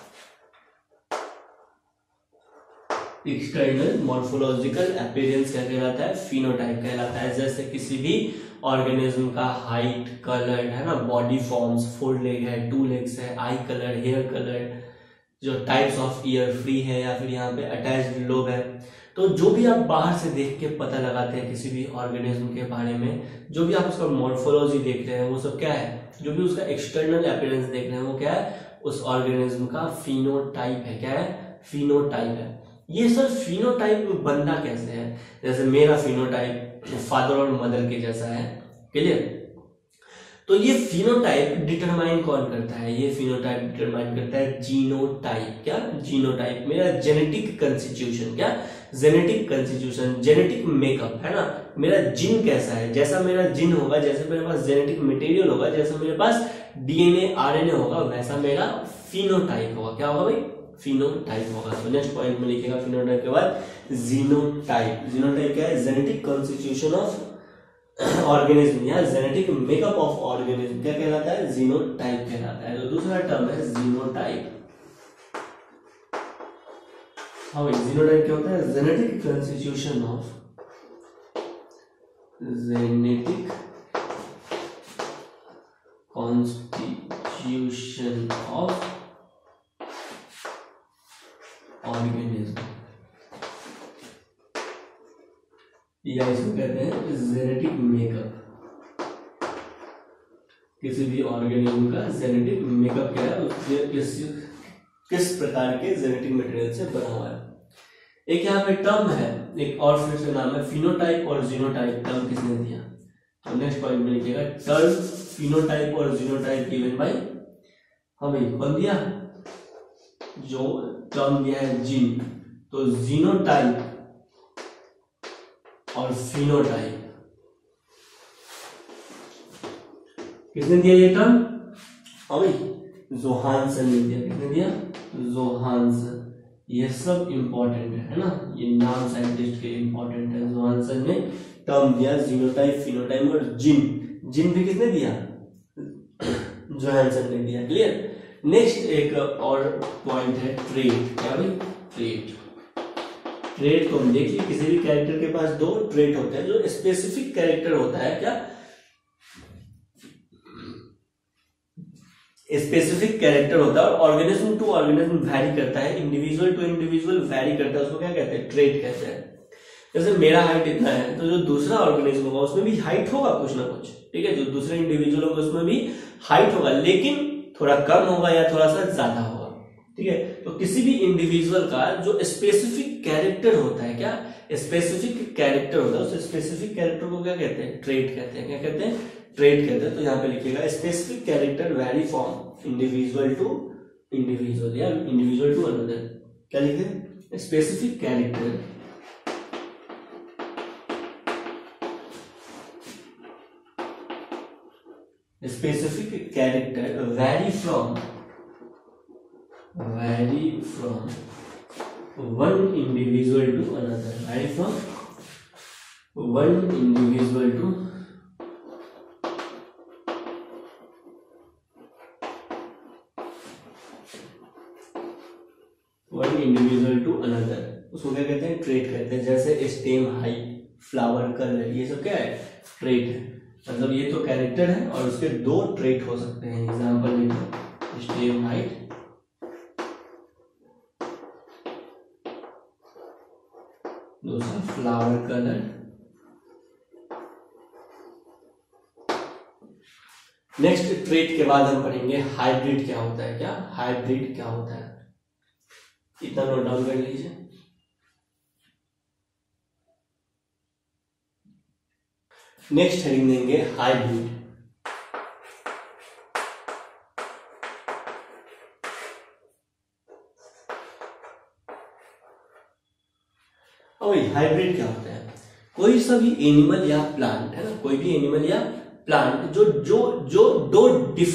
External morphological appearance क्या कहलाता है? फिनोटाइप कहलाता है। जैसे किसी भी ऑर्गेनिज्म का हाइट, कलर, है ना, बॉडी फॉर्म्स, 4 लेग है, 2 लेग्स है, आई कलर, हेयर कलर, जो टाइप्स ऑफ ईयर, फ्री है या फिर यहाँ पे अटैच्ड लोब है। तो जो भी आप बाहर से देख के पता लगाते हैं किसी भी ऑर्गेनिज्म के बारे में, जो भी आप उसका मॉर्फोलॉजी देख रहे हैं वो सब क्या है, जो भी उसका एक्सटर्नल अपीयरेंस देख रहे हैं वो क्या है, उस ऑर्गेनिज्म का फिनोटाइप है। क्या है? फिनोटाइप है। ये सर फिनोटाइप बनता कैसे है? जैसे मेरा फिनोटाइप फादर और मदर के जैसा है, क्लियर? तो ये फिनोटाइप डिटरमाइन कौन करता है? ये फिनोटाइप डिटरमाइन करता है जीनोटाइप। क्या? जीनोटाइप। मेरा जेनेटिक कंस्टिट्यूशन, क्या? जेनेटिक कंस्टिट्यूशन, जेनेटिक मेकअप है ना, मेरा जीन कैसा है, जैसा मेरा जीन होगा, जैसे मेरे पास जेनेटिक मटेरियल होगा, जैसा मेरे पास डीएनए आरएनए होगा, वैसा मेरा फिनोटाइप होगा। क्या होगा भाई? फिनोटाइप होगा। तो नेक्स्ट पॉइंट में लिखेगा फिनोटाइप के बाद जीनोटाइप। जीनोटाइप क्या है? जेनेटिक कंस्टिट्यूशन ऑफ ऑर्गेनिज्म या जेनेटिक मेकअप ऑफ ऑर्गेनिज्म क्या कहलाता है? जीनोटाइप कहलाता है। तो दूसरा टर्म है जीनोटाइप। हाँ भाई, जीनोटाइप क्या होता है? Genetic constitution of, genetic constitution of organism, या इसको कहते हैं जेनेटिक मेकअप। किसी भी ऑर्गेनिज्म का जेनेटिक मेकअप क्या है, उसके किस प्रकार के जेनेटिक मटेरियल से बना हुआ है। एक यहाँ पे टर्म है, एक और फिर से नाम है फिनोटाइप और जीनोटाइप। टर्म किसने दिया? तो नेक्स्ट पॉइंट में लिखिएगा टर्म फिनोटाइप और जीनोटाइप गिवन बाय, हाँ भाई कौन दिया? जो टर्म दिया है जीन। तो जीनोटाइप और फिनोटाइप किसने दिया ये टर्म? हाँ भाई जोहानसन ने दिया। किसने दिया? जोहानसन। ये सब इंपॉर्टेंट है ना, ये नाम साइंटिस्ट के इंपॉर्टेंट है। जोहानसन ने टर्म दिया जीनोटाइप, फिनोटाइप और जीन। जीन भी किसने दिया? जोहानसन ने दिया। क्लियर? नेक्स्ट एक और पॉइंट है ट्रेट। क्या भाई? ट्रेट। ट्रेट को हम देखिए, किसी भी कैरेक्टर के पास दो ट्रेट होते हैं। जो स्पेसिफिक कैरेक्टर होता है, क्या स्पेसिफिक कैरेक्टर होता है, और ऑर्गेनिज्म टू ऑर्गेनिज्म वैरी करता है, इंडिविजुअल टू इंडिविजुअल वैरी करता है, उसको क्या कहते हैं? ट्रेट कहते हैं। जैसे मेरा हाइट इतना है, तो जो दूसरा ऑर्गेनिज्म होगा उसमें भी हाइट होगा कुछ ना कुछ, ठीक है? जो दूसरे इंडिविजुअल होगा उसमें भी हाइट होगा, लेकिन थोड़ा कम होगा या थोड़ा सा ज्यादा होगा, ठीक है? तो किसी भी इंडिविजुअल का जो स्पेसिफिक कैरेक्टर होता है, क्या स्पेसिफिक कैरेक्टर होता है, उस स्पेसिफिक कैरेक्टर को क्या कहते हैं? ट्रेट कहते हैं। क्या कहते हैं? ट्रेट कहते हैं। तो यहाँ पे लिखिएगा specific character vary from individual to individual या इंडिविजुअल टू अनदर। क्या लिखते हैं? Specific character specific character vary from one individual to another, vary from one individual to another। उसको क्या कहते हैं? ट्रेट कहते हैं। जैसे स्टेम हाइट, फ्लावर कलर, ये सब क्या है? ट्रेट है। मतलब ये तो कैरेक्टर है और उसके दो ट्रेट हो सकते हैं। एग्जांपल देखो, स्टेम हाइट, दूसरा फ्लावर कलर। नेक्स्ट ट्रेट के बाद हम पढ़ेंगे हाइब्रिड क्या होता है। क्या हाइब्रिड क्या होता है? इतना नोट डाउन कर लीजिए। नेक्स्ट हेडिंग देंगे हाइब्रिड। हाइब्रिड क्या होता है? कोई सा भी एनिमल या प्लांट है ना, कोई भी एनिमल या प्लांट जो जो जो दो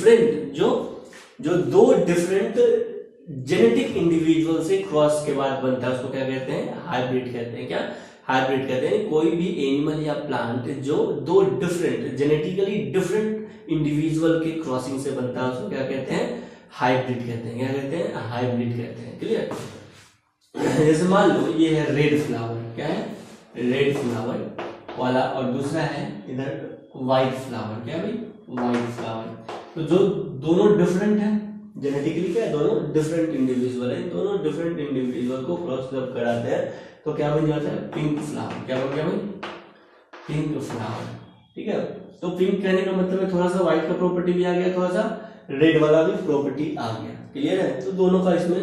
डिफरेंट जेनेटिक इंडिविजुअल से क्रॉस के बाद बनता है, उसको क्या कहते हैं? हाइब्रिड कहते हैं। क्या हाइब्रिड कहते हैं? कोई भी एनिमल या प्लांट जो दो डिफरेंट जेनेटिकली डिफरेंट इंडिविजुअल के क्रॉसिंग से बनता है, उसको क्या कहते हैं? हाइब्रिड कहते हैं। क्या कहते हैं? हाइब्रिड कहते हैं। क्लियर? जैसे मान लो ये है रेड फ्लावर। क्या है? रेड फ्लावर वाला, और दूसरा है इधर व्हाइट फ्लावर। क्या भाई? White flower. तो जो दोनों डिफरेंट है, जेनेटिकली क्या है, दोनों डिफरेंट इंडिविजुअल है, दोनों डिफरेंट इंडिविजुअल को क्रॉस जब कराते हैं तो क्या बन जाता है, पिंक फ्लावर। क्या बन गया भाई, पिंक फ्लावर। ठीक है, तो पिंक कहने का मतलब है थोड़ा सा व्हाइट का प्रॉपर्टी भी आ गया, थोड़ा सा रेड वाला भी प्रॉपर्टी आ गया। क्लियर है, तो दोनों का इसमें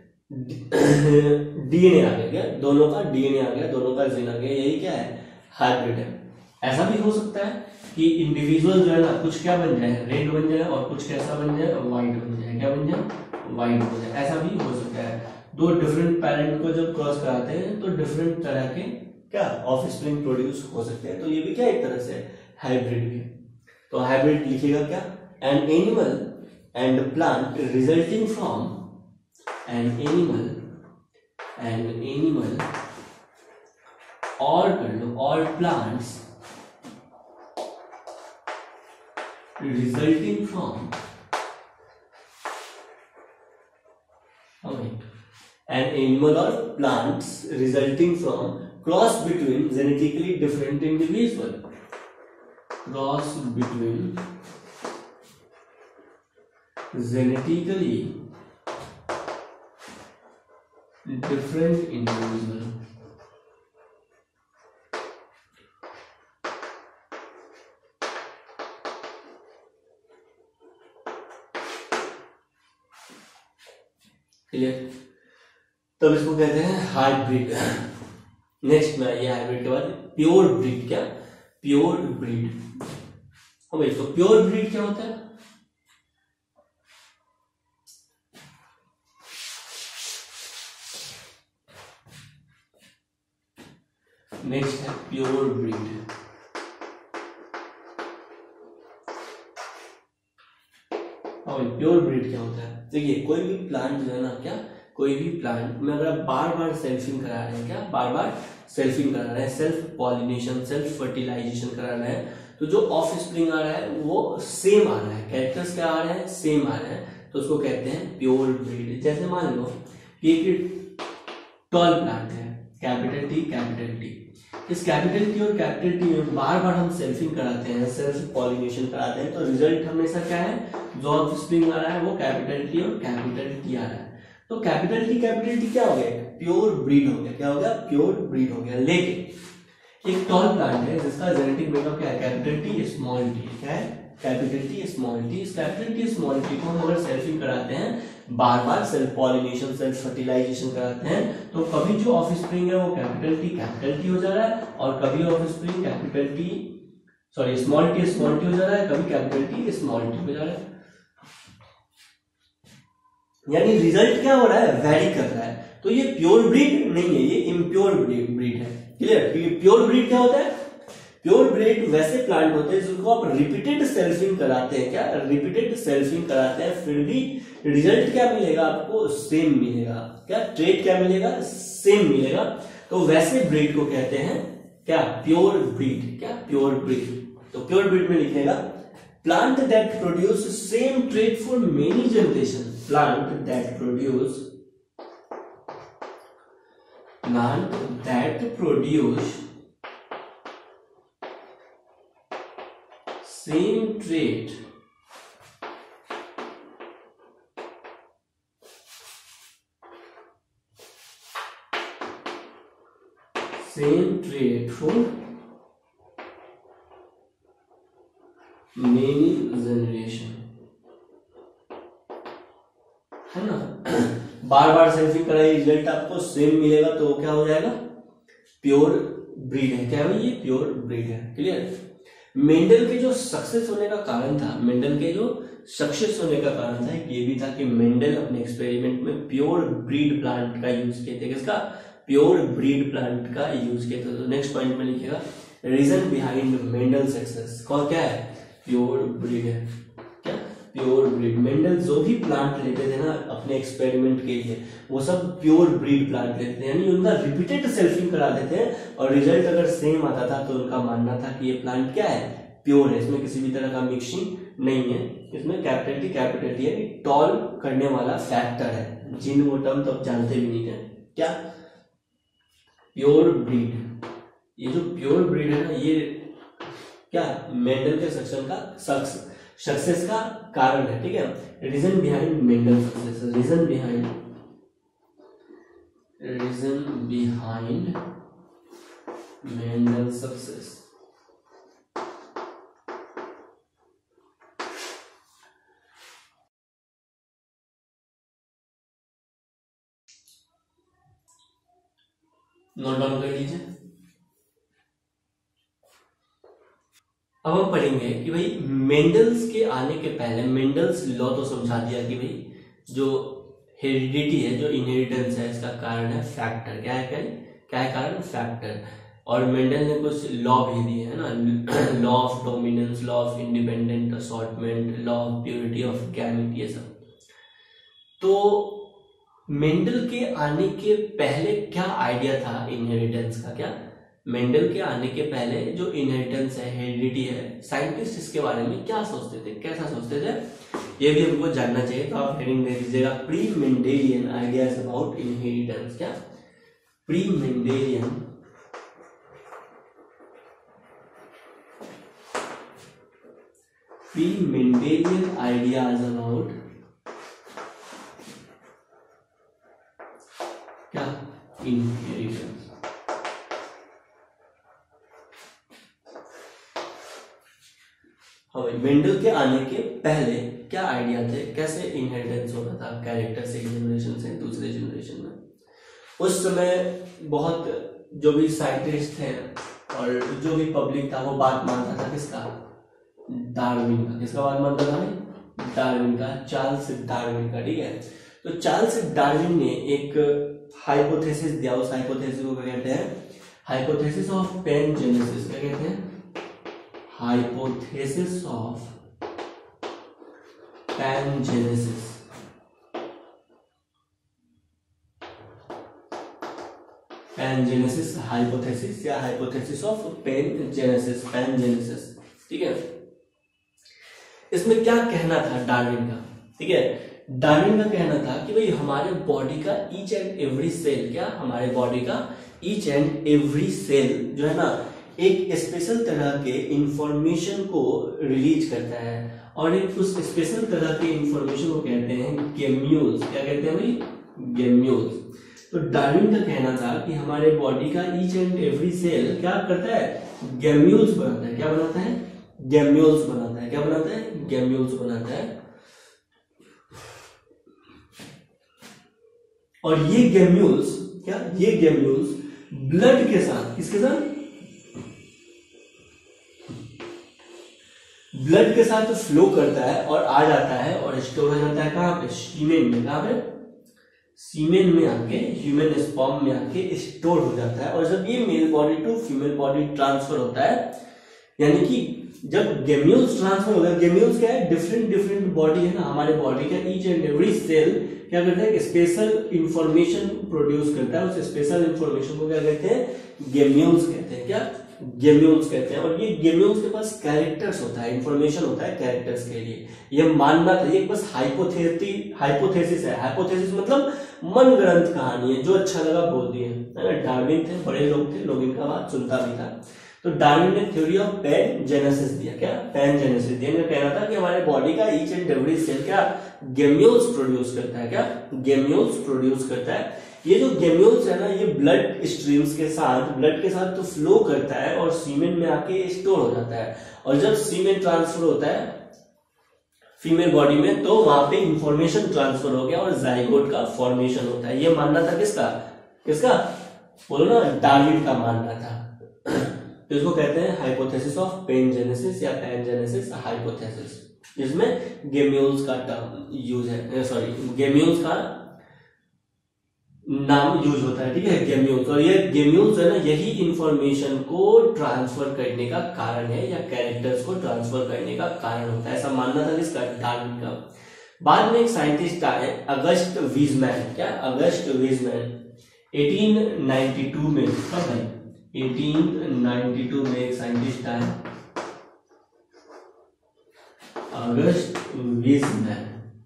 डीएनए आ गया, क्या दोनों का डीएनए आ गया, दोनों का जीन आ गया, यही क्या है, हाइब्रिड है। ऐसा भी हो सकता है कि इंडिविजुअल जो है ना कुछ क्या बन जाए, रेड बन जाए, और कुछ कैसा बन जाए, व्हाइट बन जाए। क्या बन जाए, व्हाइट हो जाए। ऐसा भी हो सकता है। दो डिफरेंट पेरेंट को जब क्रॉस कराते हैं तो डिफरेंट तरह के क्या ऑफस्प्रिंग प्रोड्यूस हो सकते हैं। तो ये भी क्या एक तरह से हाइब्रिड भी। तो हाइब्रिड लिखिएगा क्या, an animal and plant resulting from an animal और कर लो, और plants resulting from an animal or plants resulting from cross between genetically different individual, cross between genetically different individual। Clear, तब इसको कहते हैं हाइब्रिड। नेक्स्ट में ये हाइब्रिड के बाद प्योर ब्रीड। क्या, प्योर ब्रीड। हाँ भाई, तो प्योर ब्रीड क्या होता है, नेक्स्ट है प्योर ब्रीड। प्योर ब्रीड क्या होता है, देखिए कोई भी प्लांट जो है ना, क्या कोई भी प्लांट में अगर आप बार बार सेल्फिंग करा रहे हैं, क्या बार बार सेल्फिंग करा रहे हैं, सेल्फ पॉलिनेशन, सेल्फ फर्टिलाइजेशन करा रहे हैं, तो जो ऑफ स्प्रिंग आ रहा है वो सेम आ रहा है, कैरेक्टर्स क्या आ रहे हैं, सेम आ रहे हैं, तो उसको कहते हैं प्योर ब्रीड। जैसे मान लो कि एक टॉल प्लांट है, कैपिटल टी, इस कैपिटल टी और कैपिटल टी में बार बार हम सेल्फिंग कराते हैं, सेल्फ पॉलिनेशन कराते हैं, तो रिजल्ट हमेशा क्या है, जो ऑफस्प्रिंग आ रहा है वो कैपिटल टी और कैपिटल टी आ रहा है। तो कैपिटल टी क्या हो गया, प्योर ब्रीड हो गया। क्या हो गया, प्योर ब्रीड हो गया। लेकिन एक टॉल प्लांट है जिसका जेनेटिक मेकअप क्या है, कैपिटल टी स्मॉल टी। क्या है, कैपिटल टी स्मॉल टी। इस कैपिटल टी स्मॉल टी को हम अगर सेल्फिंग कराते हैं, बार बार सेल्फ पॉलिनेशन, सेल्फ फर्टिलाइजेशन कराते हैं, तो कभी जो ऑफस्प्रिंग है वो कैपिटल टी हो जा रहा है, और कभी ऑफस्प्रिंग स्मॉल टी हो जा रहा है, कभी कैपिटल टी स्मॉल टी हो जा रहा है। यानी रिजल्ट क्या हो रहा है, वेरी कर रहा है। तो ये प्योर ब्रीड नहीं है, ये इम्प्योर ब्रीड है। क्लियर, प्योर ब्रीड क्या होता है, प्योर ब्रीड वैसे प्लांट होते हैं जिनको आप रिपीटेड सेल्फिंग कराते हैं, क्या रिपीटेड सेल्फिंग कराते हैं, फिर भी रिजल्ट क्या मिलेगा आपको, सेम मिलेगा। क्या ट्रेट क्या मिलेगा, सेम मिलेगा। तो वैसे ब्रीड को कहते हैं क्या, प्योर ब्रीड। क्या, प्योर ब्रीड। तो प्योर ब्रीड में लिखेगा plant that produce same trait for many generation, plant that produce same trait for many generation, है ना। बार बार सेल्फिंग कराई, रिजल्ट आपको सेम मिलेगा, तो क्या हो जाएगा, प्योर ब्रीड है। क्या है, ये प्योर ब्रीड है। क्लियर। मेंडल के जो सक्सेस होने का कारण था, ये भी था कि मेंडल अपने एक्सपेरिमेंट में प्योर ब्रीड प्लांट का यूज किए थे। किसका, प्योर ब्रीड प्लांट का यूज किया था। तो नेक्स्ट पॉइंट में लिखिएगा रीजन बिहाइंड मेंडल सक्सेस। कौन, क्या है, प्योर ब्रीड है। क्या, प्योर ब्रीड। मेंडल जो भी प्लांट लेते थे ना अपने एक्सपेरिमेंट के लिए, वो सब प्योर ब्रीड प्लांट लेते थे, यानी उनका रिपीटेड सेल्फिंग कराते थे, और रिजल्ट अगर सेम आता था तो उनका मानना था कि ये प्लांट क्या है, प्योर है, इसमें किसी भी तरह का मिक्सिंग नहीं है, इसमें कैपिटल टी है, टॉल करने वाला फैक्टर है, जिन वो टर्म तब जानते भी नहीं थे। क्या, प्योर ब्रीड। ये जो प्योर ब्रीड है ना, ये क्या मेंडल के सक्सेस का कारण है, ठीक है। Reason behind Mendel success, reason behind Mendel success. Note down कर लीजिए। अब हम पढ़ेंगे कि भाई मेंडल्स के आने के पहले, मेंडल्स लॉ तो समझा दिया कि भाई जो हेरिडिटी है, जो इनहेरिटेंस है, इसका कारण है फैक्टर। क्या है कारण? फैक्टर। और मेंडल ने कुछ लॉ भी दिए है ना, law of dominance, law of independent assortment, law of purity of gamete, ये सब। तो मेंडल के आने के पहले क्या आइडिया था इनहेरिटेंस का? क्या मेंडल के आने के पहले जो इनहेरिटेंस है, हेरिडिटी है, साइंटिस्ट इसके बारे में क्या सोचते थे, कैसा सोचते थे, ये भी हमको जानना चाहिए। तो आप हेडिंग दे दीजिएगा pre Mendelian ideas about inheritance. क्या प्री मेंडेलियन आइडियाज अबाउट क्या इनहेरिटेंस। हाँ भाई, मेंडल के आने के पहले क्या आइडिया थे, कैसे इनहेरिटेंस होता था कैरेक्टर से एक जनरेशन से दूसरे जनरेशन में। उस समय बहुत जो भी साइंटिस्ट थे और जो भी पब्लिक था वो बात मानता था किसका? डार्विन का। किसका बात मानता था भाई? डार्विन का, चार्ल्स डार्विन का, ठीक है। तो चार्ल्स डार्विन ने एक हाइपोथेसिस दिया। उस हाइपोथेसिस को क्या कहते हैं? Hypothesis of pangenesis. क्या कहते हैं? Hypothesis of pangenesis. Pangenesis hypothesis या हाइपोथेसिस ऑफ पैनजेनेसिस, पैनजेनेसिस, ठीक है। इसमें क्या कहना था डार्विन का? ठीक है, डार्विन का कहना था कि भाई हमारे बॉडी का ईच एंड एवरी सेल, क्या हमारे बॉडी का ईच एंड एवरी सेल जो है ना, एक स्पेशल तरह के इंफॉर्मेशन को रिलीज करता है। और एक उस स्पेशल तरह के इंफॉर्मेशन को कहते हैं गेम्यूल्स। क्या कहते हैं भाई? गेम्यूल्स। तो डार्विन का कहना था कि हमारे बॉडी का ईच एंड एवरी सेल क्या करता है? गेम्यूल्स बनाता है। क्या बनाता है? गेम्यूल्स बनाता है। क्या बनाता है? गेम्यूल्स बनाता है। और ये गेम्यूल्स, क्या ये गेम्यूल्स ब्लड के साथ, किसके साथ? ब्लड के साथ फ्लो करता है और आ जाता है और स्टोर हो जाता है कहां पे? सीमेन में। कहां पे? सीमेन में आके, ह्यूमन स्पर्म में आके स्टोर हो जाता है। और जब ये male body to female body transfer होता है, यानी कि जब गेम्यूल्स ट्रांसफर होगा, गेम्यूल्स क्या है? डिफरेंट बॉडी है ना, हमारे बॉडी का ईच एंड एवरी सेल क्या करता है? स्पेशल इंफॉर्मेशन प्रोड्यूस करता है। उस स्पेशल इंफॉर्मेशन को क्या कहते हैं? गेम्यूल्स कहते हैं। क्या? गेम्यूल्स कहते हैं। और ये गेम्यूल्स के पास कैरेक्टर्स होता है, इंफॉर्मेशन होता है कैरेक्टर्स के लिए। ये मानना था, ये बस हाइपोथेसिस है। हाइपोथेसिस मतलब मन ग्रंथ कहानी है, जो अच्छा लगा बोल दिए, है ना। डार्विन थे, बड़े लोग थे, लोग इनका बात सुनता भी था। तो डार्विन ने थ्योरी ऑफ पैनजेनेसिस दिया। क्या? पैनजेनेसिस दिया। इनका कहना था कि हमारे बॉडी का ईच एंड एवरी सेल क्या गेम्यूल्स प्रोड्यूस करता है। क्या? गेम्यूल्स प्रोड्यूस करता है। ये जो गेम्यूल्स है ना, ये ब्लड स्ट्रीम्स के साथ, ब्लड के साथ तो फ्लो करता है और सीमेन में आके स्टोर हो जाता है। और जब सीमेन ट्रांसफर होता है फीमेल बॉडी में, तो वहां पे इंफॉर्मेशन ट्रांसफर हो गया और जाइगोट का फॉर्मेशन होता है। ये मानना था किसका? किसका बोलो ना? डार्विन का मानना था। तो इसको कहते हैं हाइपोथेसिस ऑफ पैनजेनेसिस या पैनजेनेसिस हाइपोथेसिस, जिसमें गेम्यूल्स का टर्म यूज है, सॉरी गेम्यूल्स का नाम यूज होता है। ठीक है, गेम्यूल्स। और ये गेम्यूल्स है ना, यही इंफॉर्मेशन को ट्रांसफर करने का कारण है, या कैरेक्टर्स को ट्रांसफर करने का कारण होता है। ऐसा मानना था किसका? डार्विन का। बाद में एक साइंटिस्ट आए, अगस्ट वीजमैन। क्या? अगस्ट वीजमैन 1892 में। कब भाई? 1892 में एक साइंटिस्ट आए, अगस्ट वीजमैन।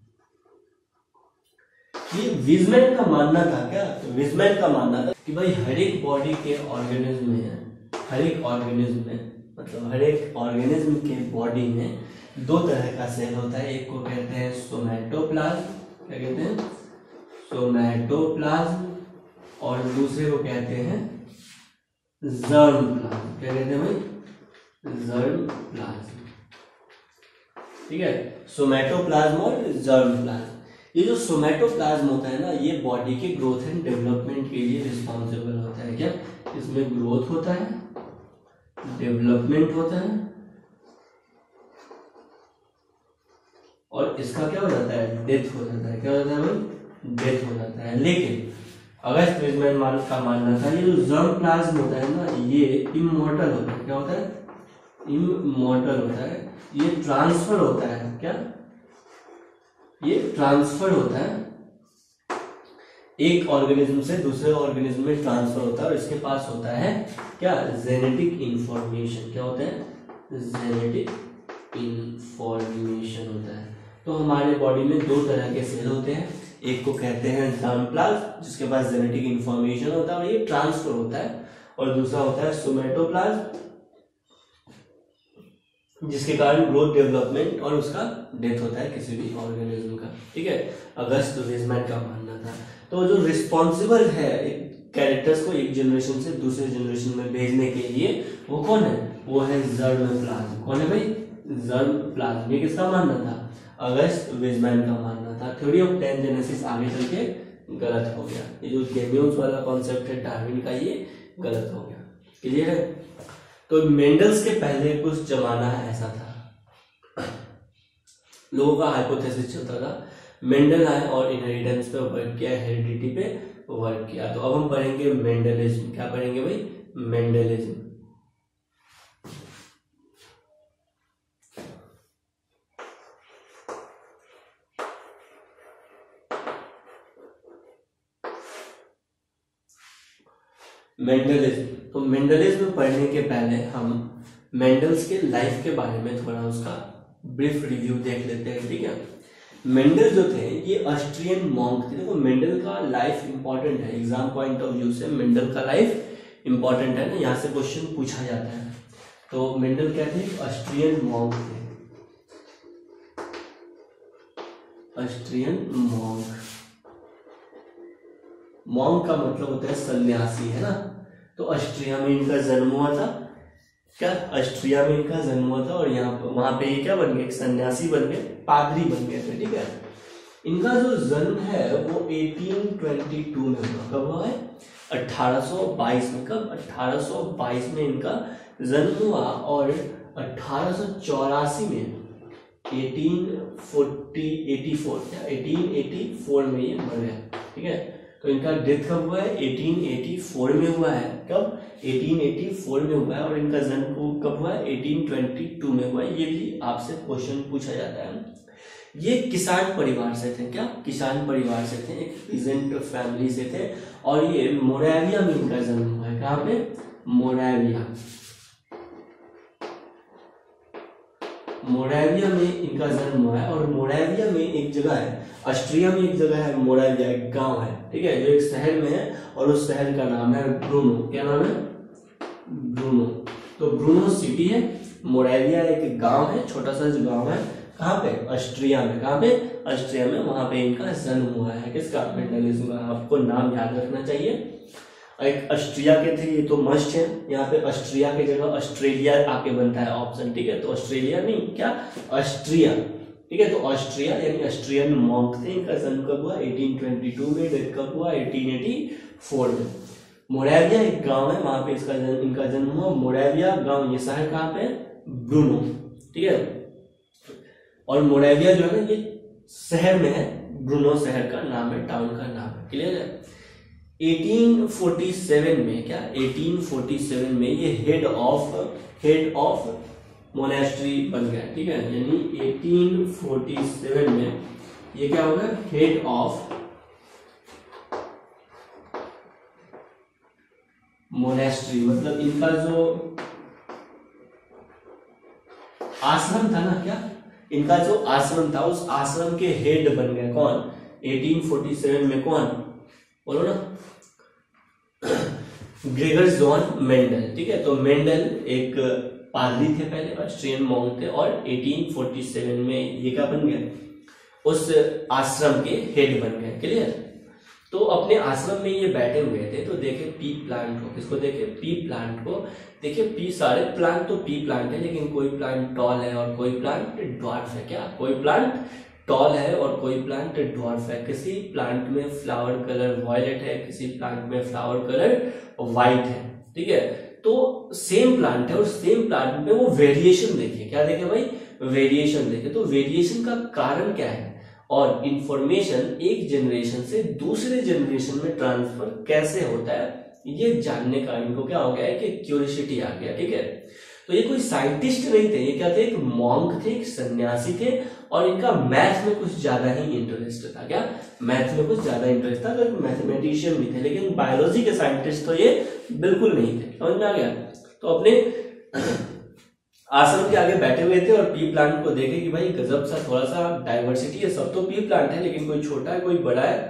ये वीजमैन का मानना था। क्या? वीजमैन का मानना था कि भाई हर एक बॉडी के ऑर्गेनिज्म में, हर एक ऑर्गेनिज्म में मतलब हर एक ऑर्गेनिज्म के बॉडी में दो तरह का सेल होता है, एक को कहते हैं सोमैटोप्लाज्म, क्या कहते हैं, सोमैटोप्लाज्म, और दूसरे को कहते हैं जर्म प्लाज्म, क्या कहते हैं भाई, जर्म प्लाज्म। ठीक है, सोमैटोप्लाज्म और जर्म प्लाज्म। ये जो सोमैटोप्लाज्म होता है ना, ये बॉडी के ग्रोथ एंड डेवलपमेंट के लिए रिस्पॉन्सिबल होता है। क्या इसमें ग्रोथ होता है, डेवलपमेंट होता है, और इसका क्या हो जाता है, डेथ हो जाता है। क्या हो जाता है भाई, डेथ हो जाता है। लेकिन अगस्त वेजमैन का मानना था ये जो जर्म प्लाज्म होता है ना, ये इमॉर्टल होता है। क्या होता है, इमॉर्टल होता है। ये ट्रांसफर होता है, क्या ये ट्रांसफर होता है, एक ऑर्गेनिज्म से दूसरे ऑर्गेनिज्म में ट्रांसफर होता है, और इसके पास होता है क्या, जेनेटिक इंफॉर्मेशन। क्या होता है, जेनेटिक इंफॉर्मेशन होता है। तो हमारे बॉडी में दो तरह के सेल होते हैं, एक को कहते हैं जर्म प्लाज्म जिसके पास जेनेटिक इंफॉर्मेशन होता है और ये ट्रांसफर होता है, और दूसरा होता है सोमैटोप्लाज्म जिसके कारण ग्रोथ, डेवलपमेंट और उसका डेथ होता है किसी भी ऑर्गेनिज्म का। ठीक है, अगस्त वेजमैन का मानना था। तो जो रिस्पॉन्सिबल है कैरेक्टर्स को एक जनरेशन से दूसरे जनरेशन में भेजने के लिए वो कौन है, वो है जर्म प्लाज्म। कौन है भाई, जर्म प्लाज्म। ये किसका मानना था, अगस्त वेजमैन का मानना था। थ्योरी ऑफ पैथोजेनेसिस आगे चल के गलत हो गया। ये जो गेमियोन्स वाला कॉन्सेप्ट है डार्विन का, ये गलत हो गया। क्लियर है। तो मेंडल्स के पहले कुछ जमाना ऐसा था, लोगों का हाइपोथेसिस चलता था, मेंडल आए और इनहेरिटेंस पे वर्क किया, हेरिडिटी पे वर्क किया। तो अब हम पढ़ेंगे मेंडलिज्म। क्या पढ़ेंगे भाई, मेंडलिज्म। मेंडलिज्म। तो मेंडलिज्म पढ़ने के पहले हम मेंडल्स के लाइफ के बारे में थोड़ा उसका ब्रीफ रिव्यू देख लेते हैं। ठीक है, मेंडल जो थे ये ऑस्ट्रियन मॉन्क थे। देखो मेंडल का लाइफ इंपॉर्टेंट है, एग्जाम पॉइंट ऑफ व्यू से मेंडल का लाइफ इंपॉर्टेंट है ना, यहाँ से क्वेश्चन पूछा जाता है। तो मेंडल क्या थे, ऑस्ट्रियन मॉन्क थे, ऑस्ट्रियन मॉन्क। मॉन्क का मतलब होता है सन्यासी, है ना। तो ऑस्ट्रिया में इनका जन्म हुआ था। क्या ऑस्ट्रिया में इनका जन्म हुआ था, और यहाँ वहां पे ये क्या बन गए, एक सन्यासी बन गए, पादरी बन गए थे। ठीक है, इनका जो जन्म है वो 1822 में हुआ। कब हुआ है, 1822 में। कब, 1822 में इनका जन्म हुआ, और 1884 में 1884 में ये मर गया। ठीक है, तो इनका डेथ कब हुआ है, 1884 में हुआ है। कब, 1884 में हुआ है, और इनका जन्म कब हुआ है, 1822 में हुआ है। ये भी आपसे क्वेश्चन पूछा जाता है। ये किसान परिवार से थे। क्या, किसान परिवार से थे, एक पीजेंट फैमिली से थे, और ये मोराविया में इनका जन्म हुआ है। कहाँ पे, मोराविया, मोराविया में इनका जन्म हुआ है। और मोराविया में एक जगह है, ऑस्ट्रिया में एक जगह है मोराविया, एक गांव है। ठीक है, जो एक शहर में है, और उस शहर का नाम है ब्रूनो। क्या नाम है, ब्रूनो। तो ब्रूनो सिटी है, मोराविया एक गांव है, छोटा सा जो गांव है। कहाँ पे, ऑस्ट्रिया में। कहाँ पे, ऑस्ट्रिया में। वहां पे इनका जन्म हुआ है। किसका, मेंडलिज्म का। आपको नाम याद रखना चाहिए। एक ऑस्ट्रिया के थे, ये तो मस्ट है। यहाँ पे ऑस्ट्रिया की जगह ऑस्ट्रेलिया आके बनता है ऑप्शन। ठीक है, तो ऑस्ट्रेलिया नहीं, क्या, ऑस्ट्रिया। ठीक है, तो ऑस्ट्रिया यानी ऑस्ट्रियन मॉन्क थे। इनका जन्म कब हुआ, 1822 में। डेथ कब हुआ, 1884 में। मोराविया एक गांव है, वहां पे इनका जन्म हुआ। मोराविया गांव, ये शहर कहाँ पे, ब्रूनो। ठीक है, और मोराविया जो है ना, ये शहर में है, ब्रूनो शहर का नाम है, टाउन का नाम है। क्लियर है। 1847 में, क्या, 1847 में ये हेड ऑफ मोनेस्ट्री बन गया। ठीक है, यानी 1847 में ये क्या होगा, हेड ऑफ मोनेस्ट्री। मतलब इनका जो आश्रम था ना, क्या, इनका जो आश्रम था, उस आश्रम के हेड बन गए। कौन, 1847 में कौन, बोलो ना, ग्रेगर जॉन मेंडल। ठीक है, तो मेंडल एक पादरी थे पहले, ऑस्ट्रियन मॉन्क थे, और 1847 में ये क्या बन गए, उस आश्रम के हेड बन गए। क्लियर। तो अपने आश्रम में ये बैठे हुए थे, तो देखे पी प्लांट को, किसको देखे, पी प्लांट को। देखिए पी, सारे प्लांट तो पी प्लांट है, लेकिन कोई प्लांट टॉल है और कोई प्लांट ड्वार्फ है। क्या, कोई प्लांट टॉल है और कोई प्लांट ड्वार्फ है। किसी प्लांट में फ्लावर कलर वॉयलेट है, किसी प्लांट में फ्लावर कलर व्हाइट है। ठीक है, तो सेम प्लांट है और सेम प्लांट में वो वेरिएशन देखे। क्या देखे भाई, वेरिएशन देखे। तो वेरिएशन का कारण क्या है और इंफॉर्मेशन एक जनरेशन से दूसरे जनरेशन में ट्रांसफर कैसे होता है, ये जानने का इनको क्या हो गया है कि क्यूरियोसिटी आ गया। ठीक है, तो ये कोई साइंटिस्ट नहीं थे, ये क्या थे, एक मॉन्क थे, एक सन्यासी थे, और इनका मैथ में कुछ ज्यादा ही इंटरेस्ट था। क्या, मैथ में कुछ ज्यादा इंटरेस्ट था, तो मैथमेटिशियन भी थे, लेकिन बायोलॉजी के साइंटिस्ट तो ये बिल्कुल नहीं थे। समझ में आ गया। तो अपने आश्रम के आगे बैठे हुए थे और पी प्लांट को देखे कि भाई गजब सा, थोड़ा सा डाइवर्सिटी है, सब तो पी प्लांट है, लेकिन कोई छोटा है कोई बड़ा है,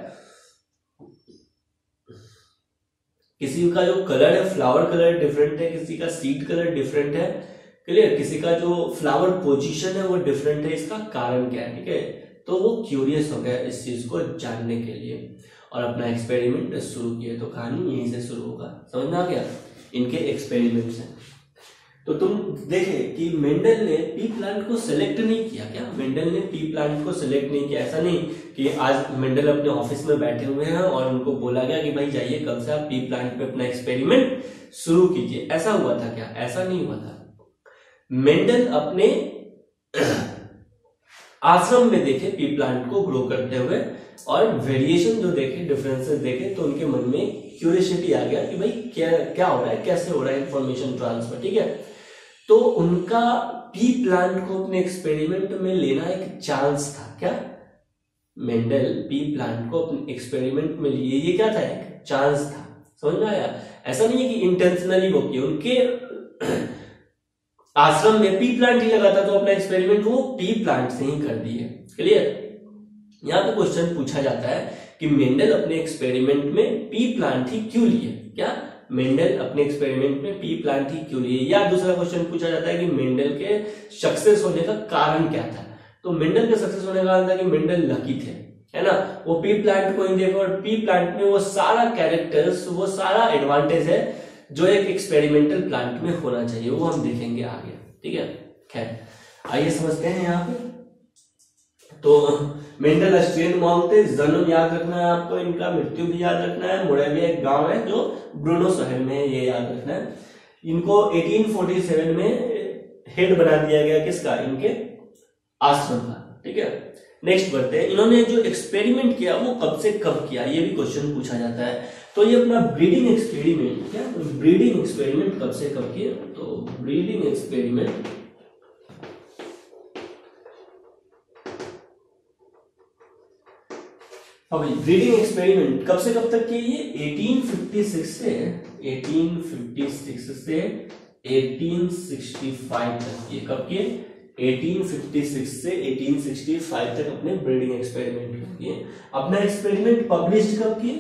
किसी का जो कलर है फ्लावर कलर डिफरेंट है, किसी का सीड कलर डिफरेंट है। क्लियर, किसी का जो फ्लावर पोजीशन है वो डिफरेंट है, इसका कारण क्या है। ठीक है, तो वो क्यूरियस हो गया इस चीज को जानने के लिए और अपना एक्सपेरिमेंट शुरू किए। तो कहानी यहीं से शुरू होगा। समझ में आ गया, इनके एक्सपेरिमेंट्स हैं। तो तुम देखे कि मेंडल ने पी प्लांट को सिलेक्ट नहीं किया। क्या, मेंडल ने पी प्लांट को सिलेक्ट नहीं किया। ऐसा नहीं कि आज मेंडल अपने ऑफिस में बैठे हुए हैं और उनको बोला गया कि भाई जाइए कल से आप पी प्लांट पे अपना एक्सपेरिमेंट शुरू कीजिए। ऐसा हुआ था क्या, ऐसा नहीं हुआ था। मेंडल अपने आश्रम में देखे पी प्लांट को ग्रो करते हुए और वेरिएशन जो देखे, डिफरेंसेस देखे, तो उनके मन में क्यूरियोसिटी आ गया कि भाई क्या क्या हो रहा है, कैसे हो रहा है इंफॉर्मेशन ट्रांसफर। ठीक है, तो उनका पी प्लांट को अपने एक्सपेरिमेंट में लेना एक चांस था। क्या, मेंडल पी प्लांट को अपने एक्सपेरिमेंट में लिए, ये क्या था, एक चांस था। समझ में आया। ऐसा नहीं है कि इंटेंशनली वो किया, उनके आश्रम में पी प्लांट ही लगा था, तो अपना एक्सपेरिमेंट वो पी प्लांट से ही कर दिए। क्लियर। यहाँ पे क्वेश्चन पूछा जाता है कि मेंडल अपने एक्सपेरिमेंट में पी प्लांट ही क्यों लिए। क्या, मेंडल अपने एक्सपेरिमेंट में पी प्लांट ही क्यों लिए। या दूसरा क्वेश्चन पूछा जाता है कि मेंडल के सक्सेस होने का कारण क्या था। तो मेंडल के सक्सेस होने का कारण था कि मेंडल लकी थे, है ना। वो पी प्लांट को ही देखो और पी प्लांट में वो सारा कैरेक्टर्स, वो सारा एडवांटेज है जो एक एक्सपेरिमेंटल प्लांट में होना चाहिए, वो हम देखेंगे आगे। ठीक है, खैर आइए समझते हैं यहाँ पे। तो मेंडल ऑस्ट्रियन मॉन्क थे, जन्म याद रखना है आपको, इनका मृत्यु भी याद रखना है। मोराविया एक गांव है जो ब्रूनो शहर में है, ये याद रखना है। इनको 1847 में हेड बना दिया गया, किसका, इनके आश्रम का। ठीक है, नेक्स्ट बढ़ते हैं। इन्होंने जो एक्सपेरिमेंट किया वो कब से कब किया, ये भी क्वेश्चन पूछा जाता है। तो ये अपना ब्रीडिंग एक्सपेरिमेंट, क्या ब्रीडिंग एक्सपेरिमेंट कब से कब किए, तो ब्रीडिंग एक्सपेरिमेंट ब्रीडिंग एक्सपेरिमेंट कब से कब तक किए, ये 1856 से 1865 तक किए। कब किए, 1856 से 1865 तक अपने ब्रीडिंग एक्सपेरिमेंट किए। अपना एक्सपेरिमेंट पब्लिश कब किए,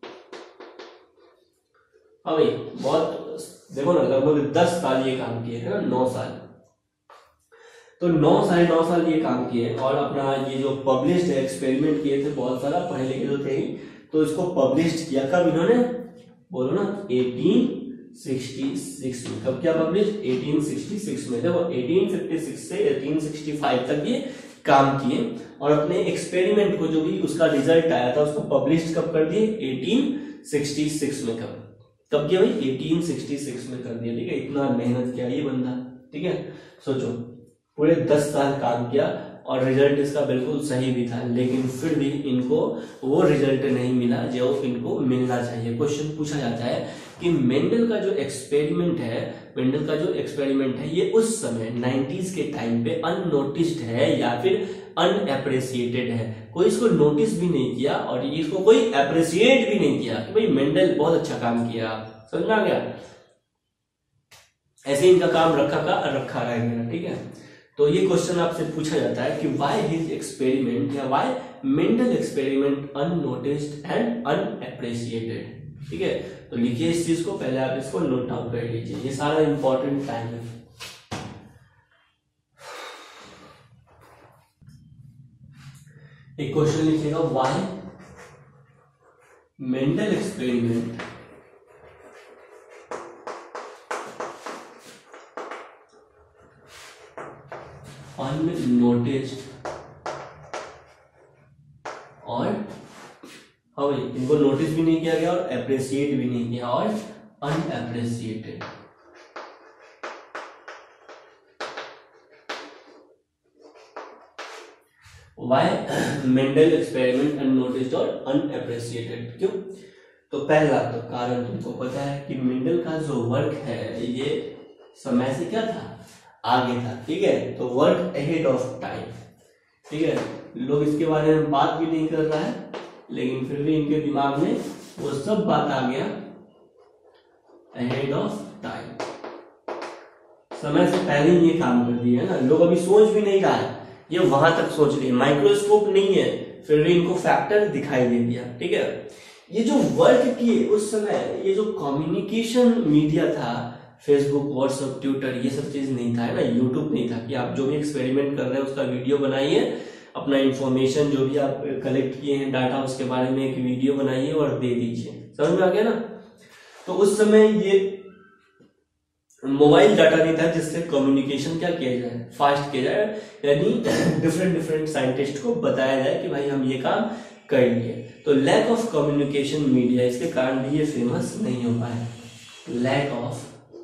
हाँ भाई बहुत, देखो ना, लगभग 10 साल ये काम किए है ना, 9 साल। तो 9 साल ये काम किए और अपना ये जो पब्लिश्ड एक्सपेरिमेंट किए थे, बहुत सारा पढ़े लिखे तो थे ही, तो इसको पब्लिश किया कब इन्होंने, बोलो ना, 1866 में। कब क्या पब्लिश, 1866 में। देखो 1856 से 1865 तक ये काम किए और अपने एक्सपेरिमेंट को, जो भी उसका रिजल्ट आया था, उसको पब्लिश कब कर दिए, 1866 में। कब किया भाई, 1866 में कर दिया। ठीक है, इतना मेहनत किया ये बंदा। ठीक है, सोचो पूरे 10 साल काम किया और रिजल्ट इसका बिल्कुल सही भी था, लेकिन फिर भी इनको वो रिजल्ट नहीं मिला जो इनको मिलना चाहिए। क्वेश्चन पूछा जाता है कि मेंडल का जो एक्सपेरिमेंट है, ये उस समय 90s के टाइम पे अननोटिस्ड है या फिर अनएप्रिसिएटेड है। कोई इसको नोटिस भी नहीं किया और इसको कोई एप्रिसिएट भी नहीं किया कि भाई मेंडल बहुत अच्छा काम किया। समझ में आ गया, ऐसे इनका काम रखा रहेगा। ठीक है, तो ये क्वेश्चन आपसे पूछा जाता है कि व्हाई हिज एक्सपेरिमेंट या why Mendel experiment unnoticed and unappreciated. ठीक है, तो लिखिए इस चीज को, पहले आप इसको नोट डाउन कर लीजिए, ये सारा इंपॉर्टेंट टाइम है। एक क्वेश्चन लिखिएगा, व्हाई मेंडल एक्सपेरिमेंट अननोटिस्ड और हाँ भाई इनको नोटिस भी नहीं किया गया और अप्रिशिएट भी नहीं किया और unappreciated. Why Mendel experiment unnoticed और अनअप्रिशिएटेड, क्यों? तो पहला तो कारण तुमको पता है कि मेंडल का जो वर्क है ये समय से क्या था, आगे था, ठीक है। तो वर्क अहेड ऑफ टाइम, ठीक है। लोग इसके बारे में बात भी नहीं कर रहा है, लेकिन फिर भी इनके दिमाग में वो सब बात आ गया अहेड ऑफ टाइम, समय से पहले ही ये काम कर दिया है ना। लोग अभी सोच भी नहीं रहा है, ये वहां तक सोच रही है, माइक्रोस्कोप नहीं है, फिर भी इनको फैक्टर दिखाई दे दिया, ठीक है। ये जो वर्क किए उस समय, ये जो कम्युनिकेशन मीडिया था, फेसबुक, व्हाट्सएप, ट्विटर, ये सब चीज नहीं था, है ना। यूट्यूब नहीं था कि आप जो भी एक्सपेरिमेंट कर रहे हैं उसका वीडियो बनाइए, अपना इंफॉर्मेशन जो भी आप कलेक्ट किए हैं डाटा उसके बारे में एक वीडियो बनाइए और दे दीजिए। समझ में आ गया ना। तो उस समय ये मोबाइल डाटा नहीं था जिससे कम्युनिकेशन क्या किया जाए, फास्ट किया जाए, यानी डिफरेंट साइंटिस्ट को बताया जाए कि भाई हम ये काम कर लिए। तो लैक ऑफ कम्युनिकेशन मीडिया, इसके कारण भी ये फेमस नहीं हो पाए। लैक ऑफ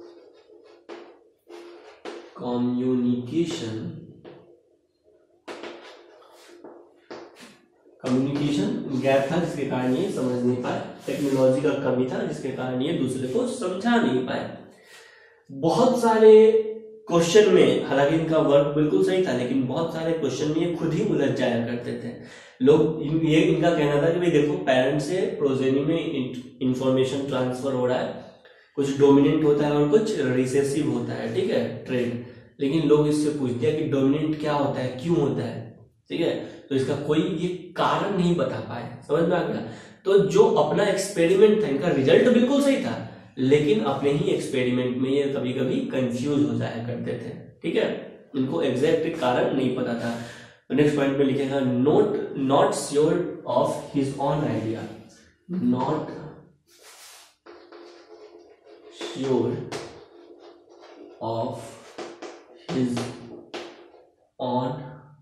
कम्युनिकेशन गैप था जिसके कारण ये समझ नहीं पाए, टेक्नोलॉजी का कमी था जिसके कारण ये दूसरे को समझा नहीं पाए। बहुत सारे क्वेश्चन में, हालांकि इनका वर्क बिल्कुल सही था, लेकिन बहुत सारे क्वेश्चन में ये खुद ही उलझ जाया करते थे। लोग ये इनका कहना था कि भाई देखो, पेरेंट्स से प्रोजेनी में इंफॉर्मेशन ट्रांसफर हो रहा है, कुछ डोमिनेंट होता है और कुछ रिसेसिव होता है, ठीक है, ट्रेड। लेकिन लोग इससे पूछते हैं कि डोमिनेंट क्या होता है, क्यों होता है, ठीक है। तो इसका कोई ये कारण नहीं बता पाए। समझ में आ गया। तो जो अपना एक्सपेरिमेंट था, इनका रिजल्ट बिल्कुल सही था, लेकिन अपने ही एक्सपेरिमेंट में ये कभी कभी कंफ्यूज हो जाया करते थे, ठीक है। इनको एग्जैक्ट कारण नहीं पता था। तो नेक्स्ट पॉइंट में लिखेगा, not sure of his own idea, not sure of his own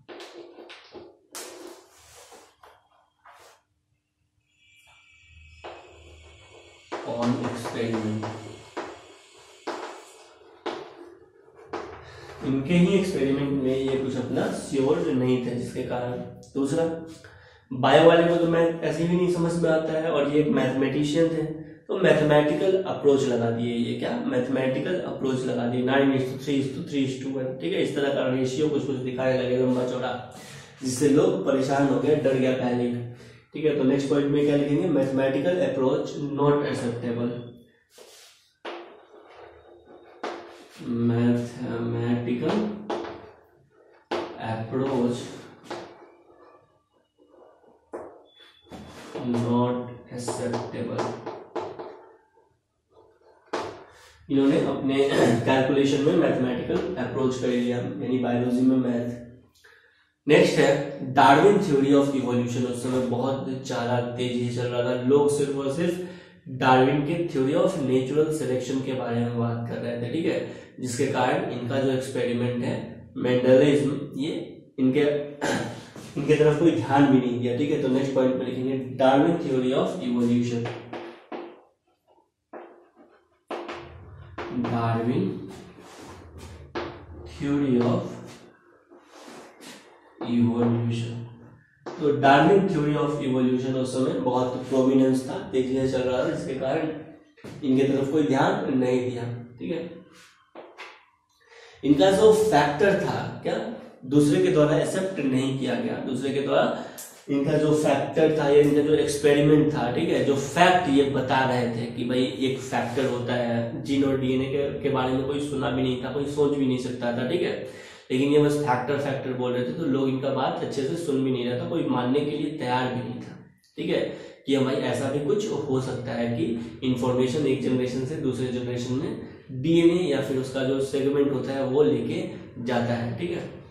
experiment, इनके ही एक्सपेरिमेंट में ये कुछ अपना श्योर नहीं थे, जिसके कारण। दूसरा, बायो वाले को तो मैथ ऐसे भी नहीं समझ में आता है, और ये एक मैथमेटिशियन थे, तो मैथमेटिकल अप्रोच लगा दिए। ये क्या, मैथमेटिकल अप्रोच लगा दिए, 9:3:3:1, ठीक है। इस तरह का रेशियो कुछ दिखाने लगे लंबा चौड़ा, जिससे लोग परेशान हो गए, डर गया पहले ही, ठीक है। तो नेक्स्ट पॉइंट में क्या लिखेंगे, mathematical approach not acceptable, mathematical approach not acceptable. इन्होंने अपने कैलकुलेशन में मैथमेटिकल अप्रोच कर लिया, यानी बायोलॉजी में मैथ। नेक्स्ट है डार्विन थ्योरी ऑफ इवोल्यूशन। उस समय बहुत ज्यादा तेजी से चल रहा था, लोग सिर्फ और सिर्फ डार्विन के थ्योरी ऑफ नेचुरल सिलेक्शन के बारे में बात कर रहे थे, ठीक है। जिसके कारण इनका जो एक्सपेरिमेंट है मेंडलिज्म, ये इनके तरफ कोई ध्यान भी नहीं दिया, ठीक है। तो नेक्स्ट पॉइंट में लिखेंगे Darwin theory of evolution, Darwin theory of evolution. तो डार्विन थ्योरी ऑफ इवोल्यूशन उस समय बहुत प्रोमिनेंस था, तेजी से चल रहा था, जिसके कारण इनके तरफ कोई ध्यान नहीं दिया, ठीक है। इनका जो फैक्टर था क्या, दूसरे के द्वारा एक्सेप्ट नहीं किया गया, दूसरे के द्वारा इनका जो फैक्टर था, या इनका जो एक्सपेरिमेंट था, ठीक है, जो फैक्ट ये बता रहे थे कि भाई एक फैक्टर होता है, जीन और डीएनए के बारे में कोई सुना भी नहीं था, कोई सोच भी नहीं सकता था, ठीक है। लेकिन ये बस फैक्टर बोल रहे थे, तो लोग इनका बात अच्छे से सुन भी नहीं रहा था, कोई मानने के लिए तैयार भी नहीं था, ठीक है, कि भाई ऐसा भी कुछ हो सकता है कि इंफॉर्मेशन एक जनरेशन से दूसरे जनरेशन में डीएनए या फिर उसका जो सेगमेंट होता है वो लेके जाता है, ठीक है।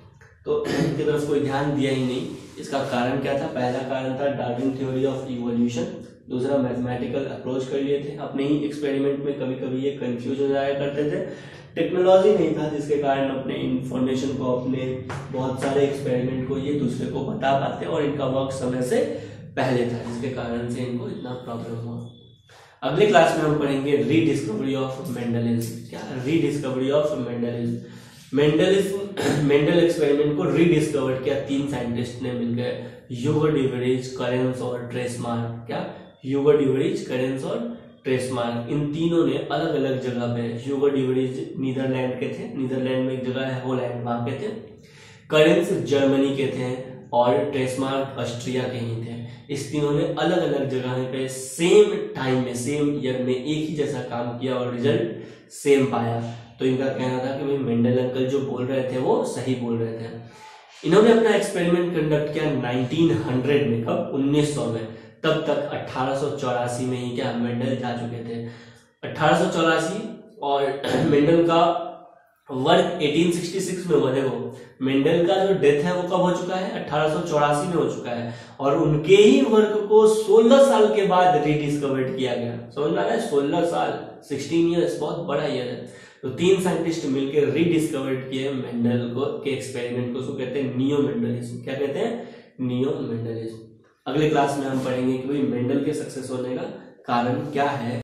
तो इनकी तरफ कोई ध्यान दिया ही नहीं। इसका कारण क्या था? पहला कारण था डार्विन थ्योरी ऑफ इवोल्यूशन, दूसरा मैथमेटिकल अप्रोच कर लिए थे। अपने ही एक्सपेरिमेंट में कभी कभी ये कंफ्यूज हो जाया करते थे, टेक्नोलॉजी नहीं था जिसके कारण अपने इंफॉर्मेशन को, अपने बहुत सारे एक्सपेरिमेंट को ये दूसरे को बता पाते, और इनका वर्क समय से पहले था जिसके कारण से इनको इतना प्रॉब्लम हुआ। अगले क्लास में हम पढ़ेंगे रीडिस्कवरी ऑफ मेंडलिज्म। क्या? Rediscovery of Mendelism. Mendel experiment को रीडिस्कवर किया 3 साइंटिस्ट ने मिलकर, ह्यूगो ड्यूबेरिज, करेंस और ट्रेसमार्क। क्या? ह्यूगो ड्यूबेरिज, करेंस और ट्रेसमार्क। इन तीनों ने अलग अलग जगह पे, ह्यूगो ड्यूबेरिज नीदरलैंड के थे, नीदरलैंड में एक जगह है होलैंड, वहां के थे। करेंस जर्मनी के थे और ट्रेसमार्क ऑस्ट्रिया के ही थे। इस तीनों ने अलग अलग जगह पे सेम टाइम में, सेम ईयर में एक ही जैसा काम किया और रिजल्ट सेम पाया। तो इनका कहना था कि भाई मेंडल अंकल जो बोल रहे थे वो सही बोल रहे थे। इन्होंने अपना एक्सपेरिमेंट कंडक्ट किया 1900 में। कब? 1900 में। तब तक 1884 में ही क्या मेंडल जा चुके थे। 1884 और मेंडल का वर्क 1866 में हुआ। देखो मेंडल का जो डेथ है वो कब हो चुका है? 1884 में हो चुका है, और उनके ही वर्क को 16 साल के बाद रीडिस्कवर्ड किया गया। समझ में आ रहा है? 16 साल, 16 ईयर्स, बहुत बड़ा ईयर है। तो 3 साइंटिस्ट मिलकर रीडिस्कवर्ड किए मेंडल को के एक्सपेरिमेंट को। उसको कहते हैं नियो मेंडलिज्म। क्या कहते हैं? Neo Mendelism. अगले क्लास में हम पढ़ेंगे कि भाई मेंडल के सक्सेस होने का कारण क्या है।